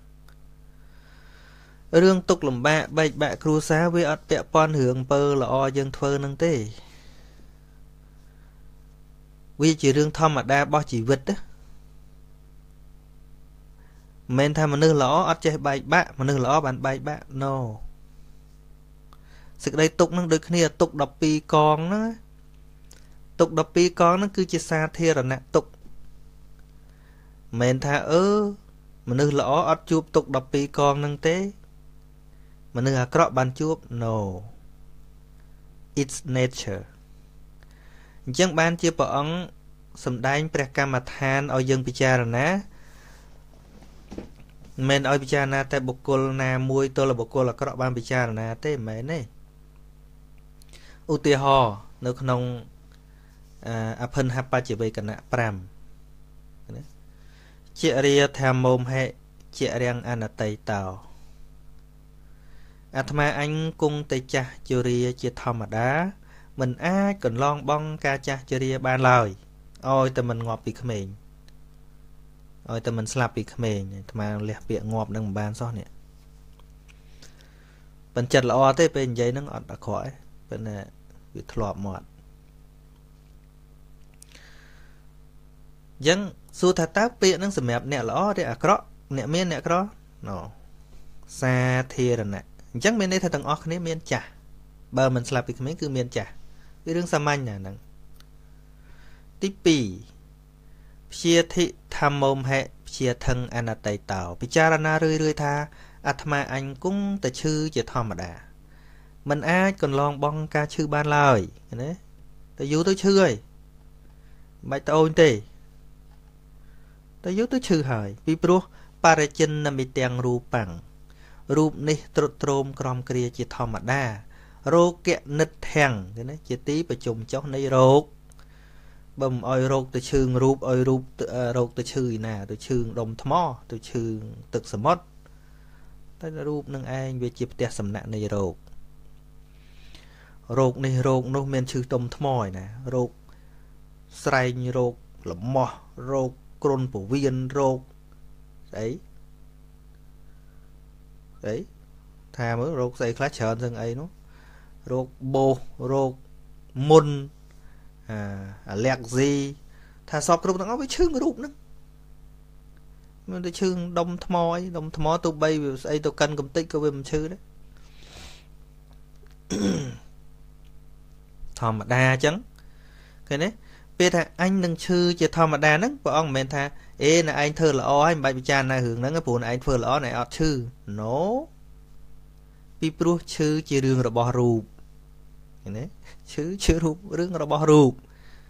rương tục lùm ba bảy bạ cừu xá với ọt bẹ pon hưởng pơ lọ dân thuê nâng tê vì chỉ rương thom mà đa bao chỉ vịt á men tham mà nư lõ ọt chơi bảy bạ mà nư lõ bàn bảy bạ no sự đây tục nó được kia tục đọc pi con nó tục đọc pi con nó cứ chia xa thia rồi nè tục men tha mà nư lõ ọt chụp tục đọc pi con nâng tế mà nư cọ bàn chụp no it's nature chẳng ban chia bọn sầm đánh prakamat than ở dân picharana men ở picharana tại bộc col na mui tôi là bộc col là cọ ban picharana thế mấy này ưu tiên ho nếu không អភិនហបច្ចវេកណៈ5ជារាធម្មមហេជារាំងអនតីតោអាត្មាអញគង់តែចាស់ជរាជាធម្មតាមិនអាចកន្លងបងការចាស់ជរាបានឡើយឲ្យតែមិនងាប់ពីក្មេងឲ្យតែមិនស្លាប់ពីក្មេងអាត្មាលះពាក្យងាប់នឹងមិនបានសោះនេះប៉ិនចិត្តល្អទេពេលនិយាយហ្នឹងអត់អាក្រក់ទេប៉ុន្តែវាធ្លាប់មកអញ្ចឹងសួរថាតើពាក្យហ្នឹងសម្រាប់អ្នកល្អឬអាក្រក់អ្នកមានអ្នកក្រណូសាធារណៈអញ្ចឹងមានន័យថាទាំងអស់គ្នាមានចាស់បើមិនស្លាប់ពីក្មេងគឺមានចាស់វារឿងសាមញ្ញណាស់ហ្នឹងទី2ព្យាធិធម្មមហេព្យាថឹងអនតីតោពិចារណារឿយថាអាត្មាអញគង់តែឈឺជាធម្មតាមិនអាចកន្លងបងការឈឺបានឡើយណាតែយូរទៅឈឺហើយមិនបាច់ត្អូញទេតែយូរទៅឈឺហើយពីព្រោះបរិជិននិមិទាំងរូបាំងរូបនេះត្រុតត្រោមក្រំគ្រាជាធម្មតារោគៈនិតធាំងណាជាទីប្រជុំចុះនៃរោគបើមិនអោយរោគទៅឈឺរូបអោយរូបរោគទៅឈឺឯណាទៅឈឺដុំថ្មទៅឈឺទឹកសមុទ្រតែរូបនឹងឯងវាជាផ្ទះសំណាក់នៃរោគរោគនេះរោគនោះមានឈឺដុំថ្មឯណារោគស្រែងរោគលំមាស់រោគគ្រុនពោះវៀនរោគស្អីថាមើលរោគស្អីខ្លះច្រើនជាងអីនោះរោគបោសរោគមុនអាឡែកស៊ីថាសពគ្រប់ទាំងអស់វាឈឺរូបហ្នឹងមិនទៅឈឺដុំថ្មអីដុំថ្មទោះបីវាស្អីទៅកាន់កំតិចក៏វាមិនឈឺដែរធម្មតាអញ្ចឹងឃើញទេពេលថាអញនឹងឈឺជាធម្មតាហ្នឹងព្រះអង្គមិនមែនថាណែឯងធ្វើល្អហើយមិនបាច់ពិចារណារឿងហ្នឹងព្រោះឯងធ្វើល្អណែអត់ឈឺ No ពីព្រោះឈឺជារឿងរបស់រូបឃើញទេឈឺរូបរឿងរបស់រូប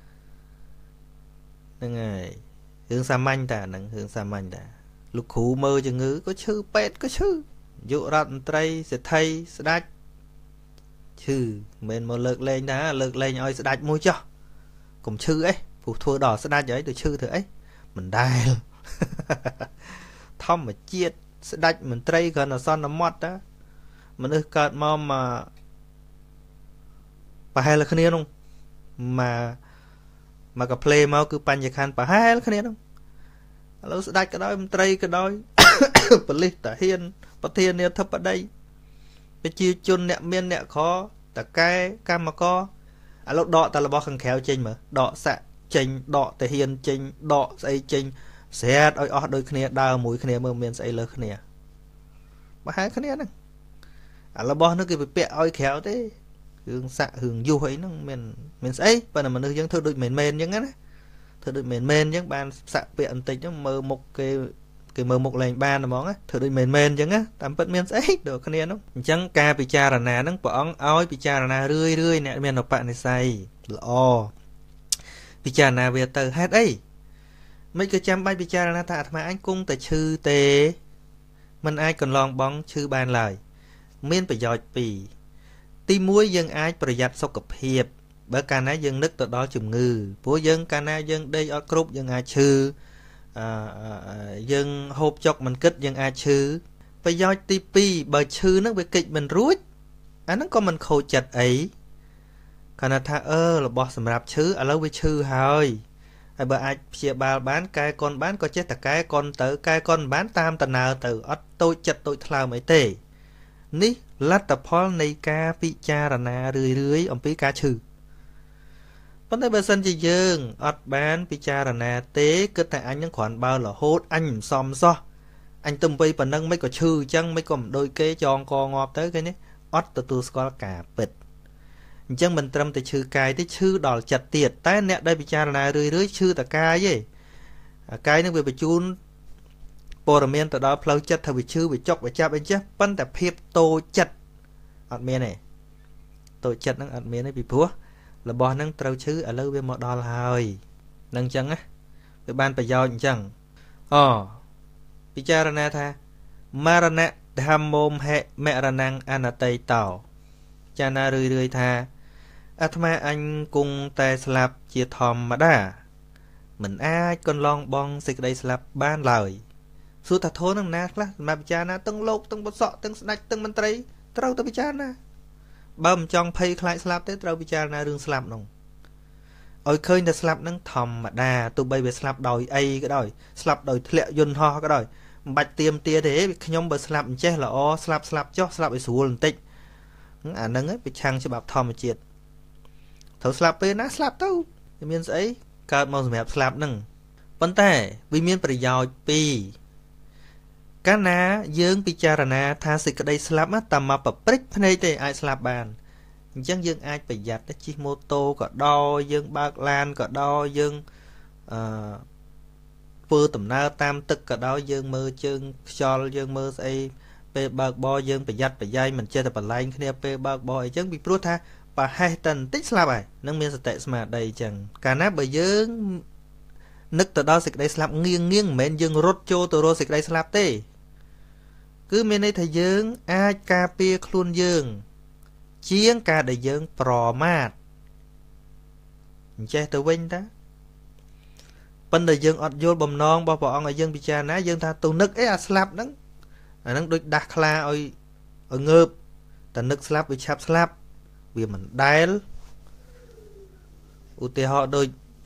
ហ្នឹងហើយរឿងសាមញ្ញតាហ្នឹងរឿងសាមញ្ញតាលោកគ្រូមើលជំងឺក៏ឈឺពេទ្យក៏ឈឺយុរដ្ឋមន្ត្រីសេដ្ឋីស្ដេចឈឺមិនមែនមកលើកលែងថាលើកលែងឲ្យស្ដេចមួយចុះកុំឈឺអីព្រោះធ្វើដល់ស្ដេចហើយទៅឈឺធ្វើអីមិនដែលធម្មជាតិស្ដេចមន្ត្រីគ្រាន់តែសន្មត់តាមនុស្សកើតមកប្រហែលគ្នានោះមកកាផ្លេមកគឺបញ្ញខណ្ឌប្រហែលគ្នានោះឥឡូវស្ដេចក៏ដោយមន្ត្រីក៏ដោយប៉ូលីសតាហ៊ានប្រធានាធិបតីប្រជាជនអ្នកមានអ្នកខតកែកម្មករឥឡូវដកតែរបស់ខាងក្រៅចេញមើលដកសាក់ចេញដកតាហ៊ានចេញដកស្អីចេញស្រាតឲ្យអស់ដូចគ្នាដើរមួយគ្នាមើលមានស្អីលើគ្នាប្រហែលគ្នាហ្នឹងអារបស់នោះគេទៅពាក់ឲ្យក្រៅទេរឿងសាក់រឿងយុះអីហ្នឹងមានស្អីប៉ុន្តែមនុស្សយើងធ្វើដូចមិនមែនអញ្ចឹងណាធ្វើដូចមិនមែនអញ្ចឹងបានសាក់ពាក់បន្តិចហ្នឹងមើលមុខគេមើលមុខលែងបានហ្មងណាធ្វើដូចមិនមែនអញ្ចឹងណាតាមពិតមានស្អីដូចគ្នានោះអញ្ចឹងការពិចារណាហ្នឹងព្រះអង្គឲ្យពិចារណារឿយអ្នកមានឧបនិស្ស័យល្អពិចារណាវាទៅហេតុអីមិនក៏ចាំបាច់ពិចារណាថាអាត្មាអញគង់តែឈឺទេមិនអាចកន្លងបងឈឺបានឡើយមានប្រយោជន៍ពីរទី1យើងអាចប្រយ័ត្នសុខភាពបើកាលណាយើងនឹកទៅដល់ជំងឺព្រោះយើងកាលណាយើងដេកអត់គ្រប់យើងអាចឈឺយើងហូបចុកមិនគិតយើងអាចឈឺប្រយោជន៍ទី2បើឈឺហ្នឹងវាកិច្ចមិនរួចអាហ្នឹងក៏មិនខូចចិត្តអីគាត់ថារបស់សម្រាប់ឈឺឥឡូវវាឈឺហើយបើអាចព្យាបាលបានកែកុនបានក៏ចេះតែកែកុនទៅកែកុនបានតាមតំណើទៅអត់តូចចិត្តតូចថ្លើមអីទេនេះលទ្ធផលនៃការពិចារណារឿយអំពីការឈឺប៉ុន្តែបើសិនជាយើងអត់បានពិចារណាទេគិតតែអញនឹងគ្រាន់បើរហូតអញមិនសមសោះអញទំបីប៉ុណ្ណឹងមិនក៏ឈឺអញ្ចឹងមិនក៏មិនដូចគេចងកងាប់ទៅគេនេះអត់ទទួលស្គាល់ការពិតអញ្ចឹងមិនត្រឹមតែឈឺកាយទេឈឺដល់ចិត្តទៀតតែអ្នកដែលពិចារណារឿយឈឺតែកាយទេកាយនឹងវាបញ្ជូនព័ត៌មានទៅដល់ផ្លូវចិត្តថាវាឈឺវាចុកវាចាប់អីចេះប៉ុន្តែភាពតូចចិត្តអត់មានទេតូចចិត្តហ្នឹងអត់មានទេពីព្រោះរបស់ហ្នឹងត្រូវឈឺឥឡូវវាមកដល់ហើយនឹងអញ្ចឹងណាវាបានប្រយោជន៍អញ្ចឹងពិចារណាថាមរណៈធម្មមហេមរណੰអនតីតោចារណារឿយថាអាត្មាអញគង់តែស្លាប់ជាធម្មតាមិនអាចកន្លងបងសេចក្តីស្លាប់បានឡើយសួរថាធននឹងណាខ្លះសម្រាប់ពិចារណាទាំងលោកទាំងបុត្រសក់ទាំងស្ដេចទាំងមន្ត្រីត្រូវទៅពិចារណាបើមិនចង់ភ័យខ្លាចស្លាប់ទេត្រូវពិចារណារឿងស្លាប់នោះឲ្យឃើញតែស្លាប់នឹងធម្មតាទោះបីវាស្លាប់ដោយអីក៏ដោយស្លាប់ដោយធ្លាក់យន្តហោះក៏ដោយមិនបាច់ទៀមទាទេខ្ញុំបើស្លាប់អញ្ចេះល្អស្លាប់ចុះស្លាប់ឲ្យស្រួលបន្តិចអាហ្នឹងប្រឆាំងច្បាប់ធម្មជាតិត្រូវស្លាប់ពេលណាស្លាប់ទៅវាមានស្អីកើតមកសម្រាប់ស្លាប់ហ្នឹងប៉ុន្តែវាមានប្រយោជន៍ពីរកាលណាយើងពិចារណាថាសេចក្តីស្លាប់តាមមកប្រព្រឹត្តភ្នែកទេអាចស្លាប់បានអញ្ចឹងយើងអាចប្រយ័ត្នជិះម៉ូតូក៏ដោយយើងបើកឡានក៏ដោយយើងធ្វើដំណើរតាមទឹកក៏ដោយយើងមើលជើងខ្យល់យើងមើលស្អីពេលបើកបរយើងប្រយ័ត្នប្រយែងមិនចេះតែបលែងគ្នាពេលបើកបរអីចឹងពីព្រោះថាប្រហែសតែបន្តិចស្លាប់ហើយនឹងមានសតិស្មារតីចឹងកាលណាបើយើងនឹកទៅដល់សេចក្តីស្លាប់ងៀងមិនមែនយើងរត់ចូលទៅរកសេចក្តីស្លាប់ទេគឺមានន័យថាយើងអាចការពារខ្លួនយើងជាងការដែលយើងប្រមាទអញ្ចេះទៅវិញតាប៉ុន្តែយើងអត់យល់បំណងរបស់ព្រះអង្គឲ្យយើងពិចារណាយើងថាទៅនឹកអីអាស្លាប់ហ្នឹងអាហ្នឹងដូចដាស់ខ្លាឲ្យងើបតែនឹកស្លាប់វាឆាប់ស្លាប់វាមិនដែលឧទាហរណ៍ដូច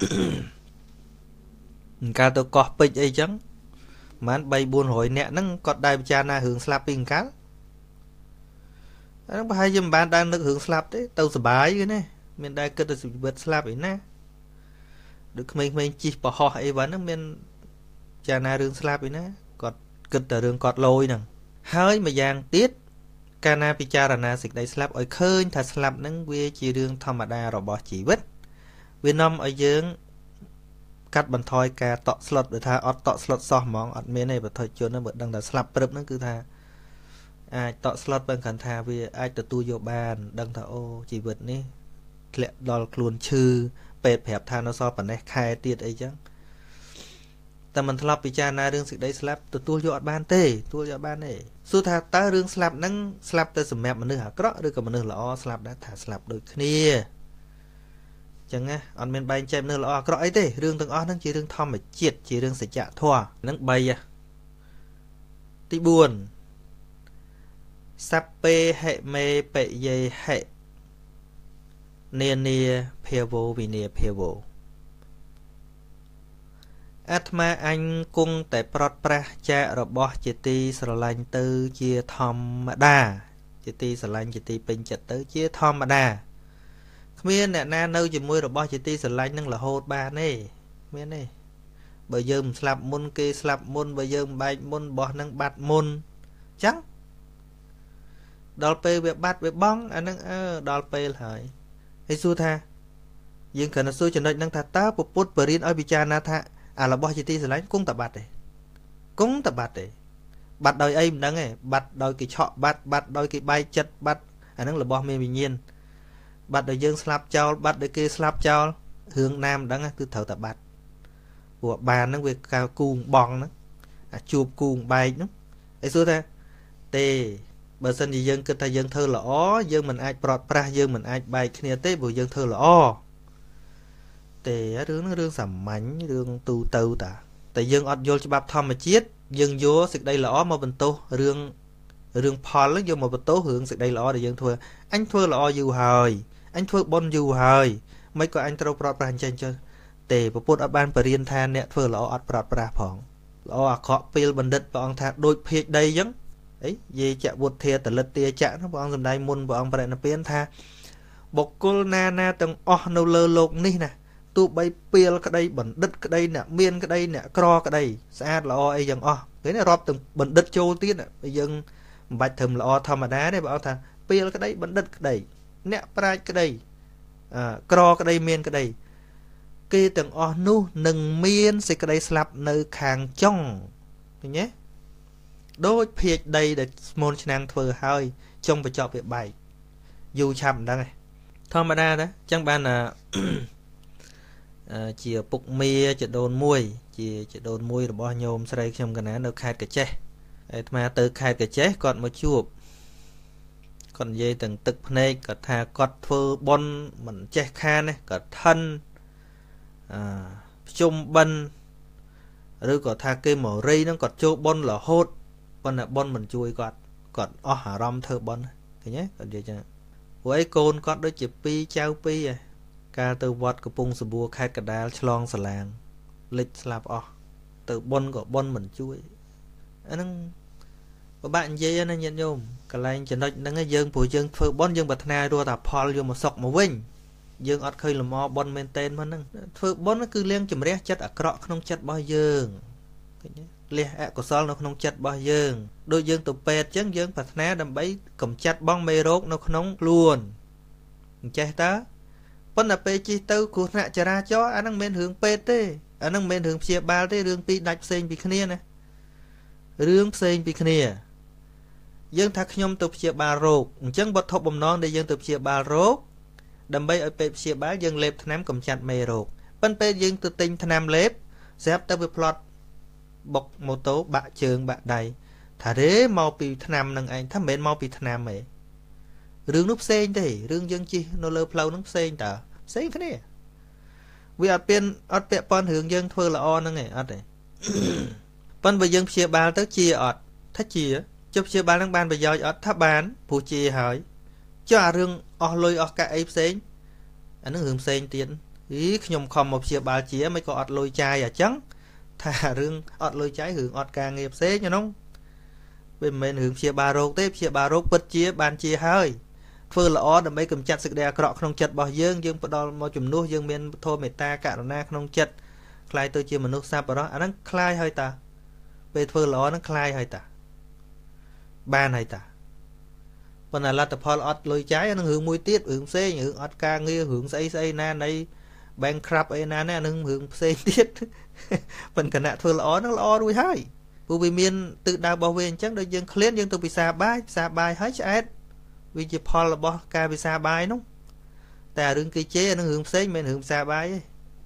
កាលទៅកោះពេជ្រអីចឹងប្រហែល 3-400 នាក់ហ្នឹងគាត់ដែរពិចារណារឿងស្លាប់ពីកាលអាហ្នឹងប្រហែលជាមិនបានដែរនឹករឿងស្លាប់ទេទៅសុបាយគេណាមានដែរគិតទៅជីវិតស្លាប់អីណាដូចក្មេងៗជិះប្រហោះអីវ៉ាន់ហ្នឹងមានពិចារណារឿងស្លាប់អីណាគាត់គិតតែរឿងគាត់លយហ្នឹងហើយម្យ៉ាងទៀតកាលណាពិចារណាសេចក្តីស្លាប់ឲ្យឃើញថាស្លាប់ហ្នឹងវាជារឿងធម្មតារបស់ជីវិតវានាំឲ្យយើងកាត់បន្ថយការតក់ស្លុតដោយថាអត់តក់ស្លុតសោះហ្មងអត់មានទេបទជនហ្នឹងបើដឹងថាស្លាប់ព្រឹបហ្នឹងគឺថាអាចតក់ស្លុតបើគ្រាន់ថាវាអាចទទួលយកបានដឹងថាអូជីវិតនេះធ្លាក់ដល់ខ្លួនឈឺពេទ្យប្រាប់ថានៅសល់ប៉ុណ្ណេះខែទៀតអីចឹងតែមិនធ្លាប់ពិចារណារឿងសេចក្តីស្លាប់ទទួលយកអត់បានទេសួរថាតើរឿងស្លាប់ហ្នឹងស្លាប់ទៅសម្រាប់មនុស្សអាក្រក់ឬក៏មនុស្សល្អស្លាប់ដែរថាស្លាប់ដូចគ្នាចឹងណាអត់មានបែងចែកមនុស្សល្អអាក្រក់អីទេរឿងទាំងអស់ហ្នឹងជារឿងធម្មជាតិជារឿងសច្ចធម៌ហ្នឹង3ទី4សัพពេហិមេបយេហិនានាភាវោវិនាភាវោអាត្មាអញគង់តែប្រត់ប្រាស់ចាករបស់ជាទីស្រឡាញ់ទៅជាធម្មតាជាទីស្រឡាញ់ជាទីពេញចិត្តទៅជាធម្មតាគ្មានអ្នកណានៅជាមួយរបស់ជាទីស្រឡាញ់នឹងរហូតបានទេមានទេបើយើងមិនស្លាប់មុនគេស្លាប់មុនបើយើងមិនបែកមុនរបស់នឹងបាត់មុនចឹងដល់ពេលវាបាត់វាបង់អានឹងដល់ពេលហើយសួរថាយើងគ្រាន់តែសួរចំណុចហ្នឹងថាតើពុទ្ធបរិញ្ញាឲ្យពិចារណាថាអារបស់ជាទីស្រឡាញ់គង់តែបាត់ទេបាត់ដោយអីមិនដឹងទេបាត់ដោយគេឆក់បាត់ដោយគេបែកចិត្តបាត់អាហ្នឹងរបស់មានវិញ្ញាណបាត់ដោយយើងស្លាប់ចោលបាត់ដោយគេស្លាប់ចោលរឿងណាមិនដឹងគឺត្រូវតែបាត់ព្រោះបានហ្នឹងវាកៅគូងបងហ្នឹងអាជួបគូងបែកហ្នឹងសួរថាទេបើសិនជាយើងគិតថាយើងធ្វើល្អយើងមិនអាចប្រត់ប្រាស់យើងមិនអាចបែកគ្នាទេព្រោះយើងធ្វើល្អទេរឿងហ្នឹងរឿងសាមញ្ញរឿងទូទៅតាតែយើងអត់យល់ច្បាប់ធម្មជាតិយើងយកសេចក្តីល្អមកបន្ទោសរឿងផលហ្នឹងយកមកបន្ទោសរឿងសេចក្តីល្អដែលយើងធ្វើអញធ្វើល្អយូរហើយអញធ្វើបុណ្យយូរហើយមិនក៏អញត្រូវប្រត់ប្រាស់អញ្ចឹងទេពពុទ្ធអត់បានបរៀនថាអ្នកធ្វើល្អអត់ប្រត់ប្រាស់ផងល្អអាក្រក់ពេលបណ្ឌិតព្រះអង្គថាដូចភេកដីអញ្ចឹងអីយេចវុទ្ធាតលិតទាចៈព្រះអង្គសម្ដែងមុនព្រះអង្គបរិនិព្វានថាបុគ្គលណាទាំងអស់នៅលើលោកនេះណាទោះបីពេលក្តីបណ្ឌិតក្តីអ្នកមានក្តីអ្នកក្រក្តីស្អាតល្អអីយ៉ាងអស់គេនេះរាប់ទាំងបណ្ឌិតចូលទៀតយើងមិនបាច់ធ្វើល្អធម្មតាទេបើថាពេលក្តីបណ្ឌិតក្តីអ្នកប្រាជ្ញក្តីក្រក្តីមានក្តីគេទាំងអស់នោះនឹងមានសេចក្តីស្លាប់នៅខាងចុងឃើញទេដូចភេកដីដែលស្មូនឆ្នាំងធ្វើហើយចុងបញ្ចប់វាបែកយូរឆាប់មិនដឹងទេធម្មតាទេអញ្ចឹងបានជាពុកមាជាដូនមួយជាដូនមួយរបស់ញោមស្រីខ្ញុំកណានៅខេត្តកាចេះអាត្មាទៅខេត្តកាចេះគាត់មកជួប còn dây từng tức này có thà cọt phơ bon mình che khan này có thân chung bân rồi có thà cây màu rây nó còn châu bon là hốt bon là bon mình chui còn hà rom thơ bon cái nhé còn gì chứ với côn có đôi chụp pi trao pi ca từ vọt của pung sờ bùa khai cả đá chlong sờ làng lịch slap từ bon của bon mình chui anh có bạn dây anh nhận nhôm cái này chỉ nói đang dương phụ dương phơi bon dương bật na đua tập Paul vô một sọc một vinh dương ọt khơi là mò bon maintain mà nâng phơi bon nó cứ liên chùm rẽ chất ở cọ không chất bao dương liên của sol nó không chất bao dương đôi dương tụ pet chấn dương bật na đâm bấy cầm chất bong mê rốt nó không luôn chạy ta bon là pe chi tư của nạ chả ra cho anh đang men hướng pet thế anh đang men hướng chia ba thế đường pi đạch sen bị kia này đường sen bị kia dương thắc nhom tập chia ba rốt chân bật thọc bầm non để dương tập chia ba rốt đầm bay ở pe chia ba dương lép thám cầm chặt mê rốt bên pe dương tự tinh thám lép xếp tới với plot bọc mô tố bạ trường bạ đầy thả thế mau bị thám nâng anh thám mến mau bị thám mẹ rương núp sen thì rương dương chi nó lơ plau núp sen tả sen cái này vì ở bên ở pe pon hướng dương thưa là on nâng này ở đây bên bây dương chia ba tới chia ọt thách chia chụp chia ba năng ban bây giờ ở tháp bán phụ chia hỏi cho rương lôi cả ấy xén anh nó hưởng xén tiền ý nhom không một chia ba chia mấy có lôi chai trắng thà rương lôi trái hưởng ca nghiệp xé cho nó bên mình hưởng chia ba rô tiếp chia ba rô bật chia ban chia hơi phơi là đầm mấy cầm chặt sự đè cọ không chặt bao dương dương bắt đầu mau chùm nuôi dương miền thô mệt ta cả na không chặt khai tôi chia mà nước sáp vào đó anh nó khai hơi ta về phơi là nó khai hơi ta ba này ta phần là tập Paul lôi trái nó hưởng mùi tiết hưởng xe hưởng ca nghe hưởng xây na này bankrupt ấy na nè hưởng xe tiết phần cả nạ thôi là nó đuôi hai bởi vì miền tự đào bảo vệ chắc đôi dân client dân từ bị xa bài hết chết vì chỉ Paul là bỏ ca bị xa bài nó ta đừng cái chế nó hưởng xe mình hưởng xa bài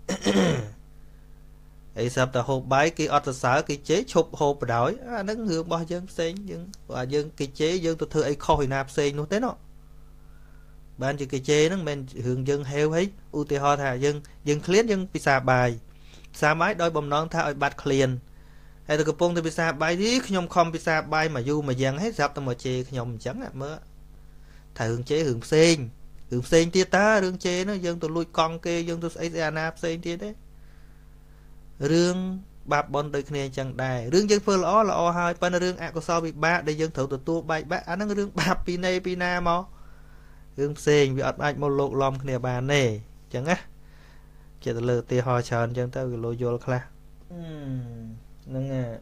ấy sắp ta hộp bài cái sở cái chế chụp hộp đổi nó hưởng bao dân xe dân và dân cái chế dân tôi thưa ấy khôi nạp xe nó thế nó bạn chỉ cái chế nó mình hưởng dân heo ấy ưu tiên họ thà dân client dân bị xa bài xa máy đôi bầm non tha ở bát client hay là cái phong thì bị xa bài đi nhom không bị xa bài mà du mà dàn hết sắp tao mà chê nhom trắng à mơ thà hưởng chế hưởng sen tia ta hưởng chế nó dân tôi lui con kê dân tôi ấy nạp sen tia đấy rương bạp bọn đời kia chẳng đài rương dân phơi là hai pan rương có so bị ba để dân thử từ tua bay ba anh nó rương bạp pina mà rương sen bị ọt anh một lộn lom kia bà nè chẳng á chỉ là lừa tia ho chọn chẳng tao lôi vô là nó nghe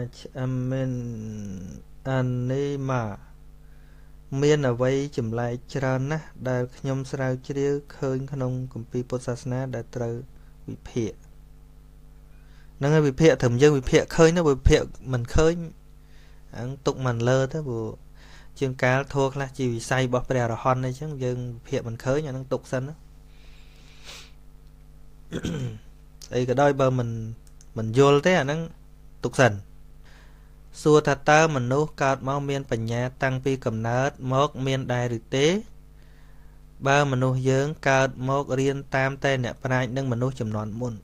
mình anh đi mà miền ở vây chùm lại trơn á đại nhom sao chưa khơi khăn cùng pi posasna đại trời bị phệ nó nghe bị phệ thầm dân bị phệ khơi nó bị phệ mình khơi ăn tụng mình lơ thế bộ chương cá thua là chỉ vì say bỏ bè rồi hòn này chứ dân phệ mình khơi nhà nó tục sân á đây cái đôi bờ mình vô thế à nó tục sân xua thật ta mình nô cọt mau miên bẩn nhà tăng pi cầm nát mốc miên đài được tế ba mình nô dưỡng cọt mốc riêng tam tay nè prai nâng mình nô chầm nón muôn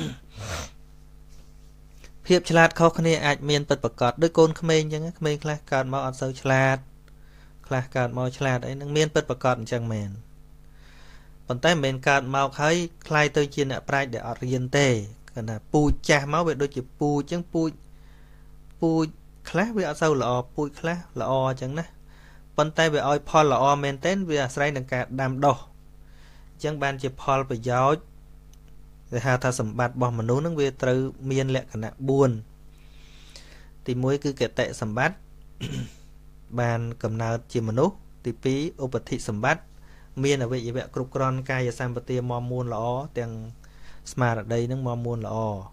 hiệp chlat khó khăn ai miên bật bật cọt đôi côn khmên chứ khmên khla cọt mau ăn sâu chlat khla cọt mau chlat ấy nâng miên bật bật cọt chẳng mền còn tay miên cọt mau khơi khai tôi chia nè prai để ở riêng tê còn là pu cha máu về đôi chữ pu chẳng pu khá với ở sau là pui khá là chẳng nè bên tay về oi Paul là maintain vì sai đằng cả đam đo chẳng ban chỉ Paul về giáo để hà tha sầm bát bỏ mình nấu nước về từ miền lệ cả nè buồn thì mỗi cứ kẹt tệ sầm bát bàn cầm nào chỉ mình nấu thì pí ô thị sầm bát miền là vậy vậy cục con cay và sam bát tiêm mò muôn là tiền smart ở đây nó mò muôn là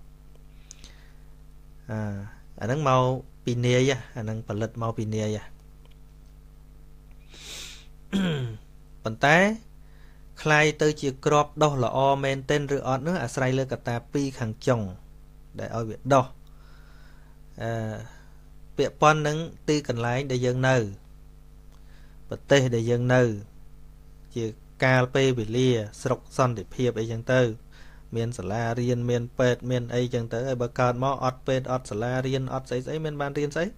nó mau pine ya anh đang bật lật mau pine ya bàn tay khai tới chia crop đâu là maintain rồi on nữa sai lên cả ta pi khang chồng để ở việc đâu việc pon nâng ti cần lái để dân nơi ប្រទេសដែលយើងនៅជាកាលពេលវេលាស្រុកសន្តិភាពអីចឹងទៅមានសាលារៀនមានពេទ្យមានអីចឹងទៅហើយបើកើតមកអត់ពេទ្យអត់សាលារៀនអត់ស្អីមានបានរៀនស្អី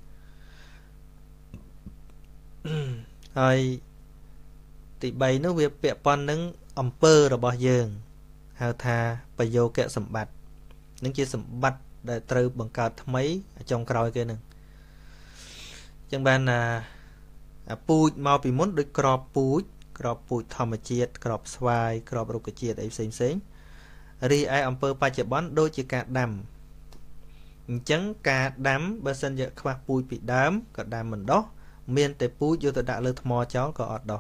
ហើយទី3នោះវាពាក់ព័ន្ធនឹងអំពើរបស់យើងហៅថាប្រយោគៈសម្បត្តិនឹងជាសម្បត្តិដែលត្រូវបង្កើតថ្មីចុងក្រោយគេនឹងចឹងបានពូជមកពីមុនដូចក្របពូជធម្មជាតិក្របស្វាយក្របរុក្ខជាតិអីផ្សេងរីឯអំពើបច្ចុប្បន្នដូចជាការដាំអញ្ចឹងការដាំបើសិនជាខ្វះពូជពីដើមក៏ដាំមិនដុះមានតែពូជយកទៅដាក់លើថ្មចោលក៏អត់ដុះ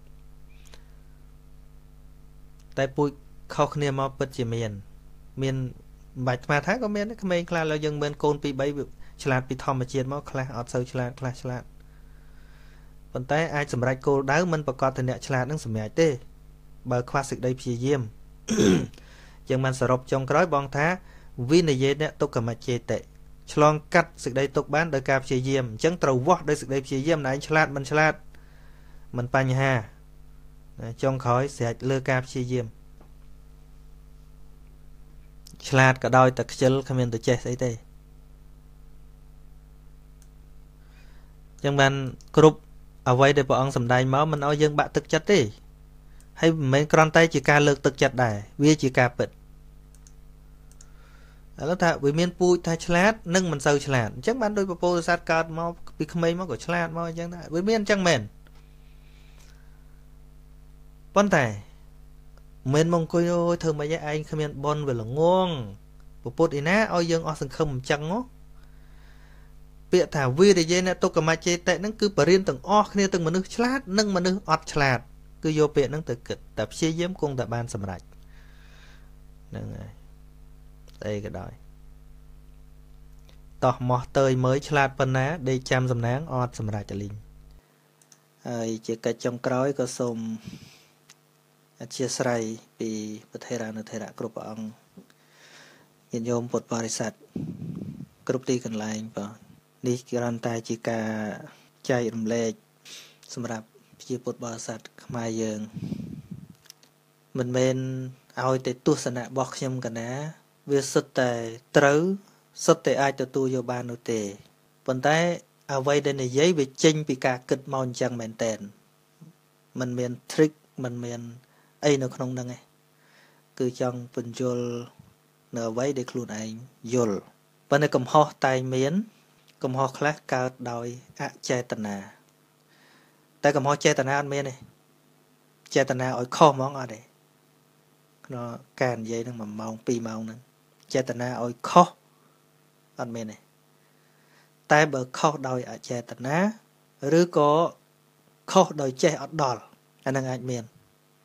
តែពូជខុសគ្នាមកពិតជាមានបាច់ថ្មថាក៏មានក្មេងខ្លះឡើយយើងមិនកូន2 3ឆ្លាតពីធម្មជាតិមកខ្លះអត់សូវឆ្លាតខ្លះឆ្លាតប៉ុន្តែអាចសម្រេចគោលដៅមិនប្រកាសតែអ្នកឆ្លាតនឹងសម្រេចទេបើខ្វះសេចក្តីព្យាយាមចឹងបានសរុបចុងក្រោយបងថាវិនយេនទុក្ខមច្ចេតិឆ្លងកាត់សេចក្តីទុក្ខបានដោយការព្យាយាមអញ្ចឹងត្រូវវាស់ដោយសេចក្តីព្យាយាមណែឯងឆ្លាតមិនឆ្លាតមិនបញ្ហាចុងក្រោយស្រេចលើការព្យាយាមឆ្លាតក៏ដោយតែខ្ជិលគ្មានទៅចេះស្អីទេចឹងបានគ្រប់អ្វីដែលព្រះអង្គសម្ដែងមកមិនឲ្យយើងបាក់ទឹកចិត្តទេហើយមិនមែនគ្រាន់តែជាការលើកទឹកចិត្តដែរវាជាការពិតឥឡូវថាវាមានពូជថាឆ្លាតនិងមិនសូវឆ្លាតអញ្ចឹងបានដោយពពោធិសត្វកើតមកពីក្មេងមកក៏ឆ្លាតមកអញ្ចឹងដែរវាមានអញ្ចឹងមែនប៉ុន្តែមិនមកអង្គុយអូយធ្វើម៉េចឯងគ្មានបនវាល្ងងពុទ្ធឯណាឲ្យយើងអស់សង្ឃឹមអញ្ចឹងហ៎ពាក្យថាវិរិយេនទុក្ខមច្ចេតិហ្នឹងគឺបរិញ្ញាទាំងអស់គ្នាទាំងមនុស្សឆ្លាតនិងមនុស្សអត់ឆ្លាតគឺយកពាក្យហ្នឹងទៅគិតតែព្យាយាមគង់តែបានសម្រេចហ្នឹងហើយស្អីក៏ដោយតោះមកតើយមើលឆ្លាតប៉ុណ្ណាដេកចាំសំណាងអត់សម្រេចតលីងហើយជាកិច្ចចុងក្រោយក៏សូមអធិស្ឋានពីព្រះថេរានុថេរៈគ្រប់ព្រះអង្គញាតិញោមពុទ្ធបរិស័ទគ្រប់ទីកន្លែងបងនេះគ្រាន់តែជាការចែករំលែកសម្រាប់ជាពុទ្ធបរិស័ទខ្មែរយើងមិនមែនឲ្យតែទស្សនៈរបស់ខ្ញុំកណាវាសុទ្ធតែត្រូវសុទ្ធតែអាចទទួលយកបាននោះទេប៉ុន្តែអ្វីដែលនិយាយវាចេញពីការគិតមកអញ្ចឹងមែនតែនមិនមាន trick មិនមានអីនៅក្នុងហ្នឹងឯងគឺចង់បញ្យល់នៅអ្វីដែលខ្លួនឯងយល់ប៉ុន្តែកំហុសតែមានកំហុសខ្លះកើតដោយអចេតនាតែកំហុសចេតនាអត់មានទេចេតនាឲ្យខុសហ្មងអត់ទេក្នុងការនិយាយហ្នឹង1ម៉ោង2ម៉ោងហ្នឹងចេតនាឲ្យខុសអត់មានទេតែបើខុសដោយអចេតនាឬក៏ខុសដោយចេះអត់ដល់អាហ្នឹងអាចមាន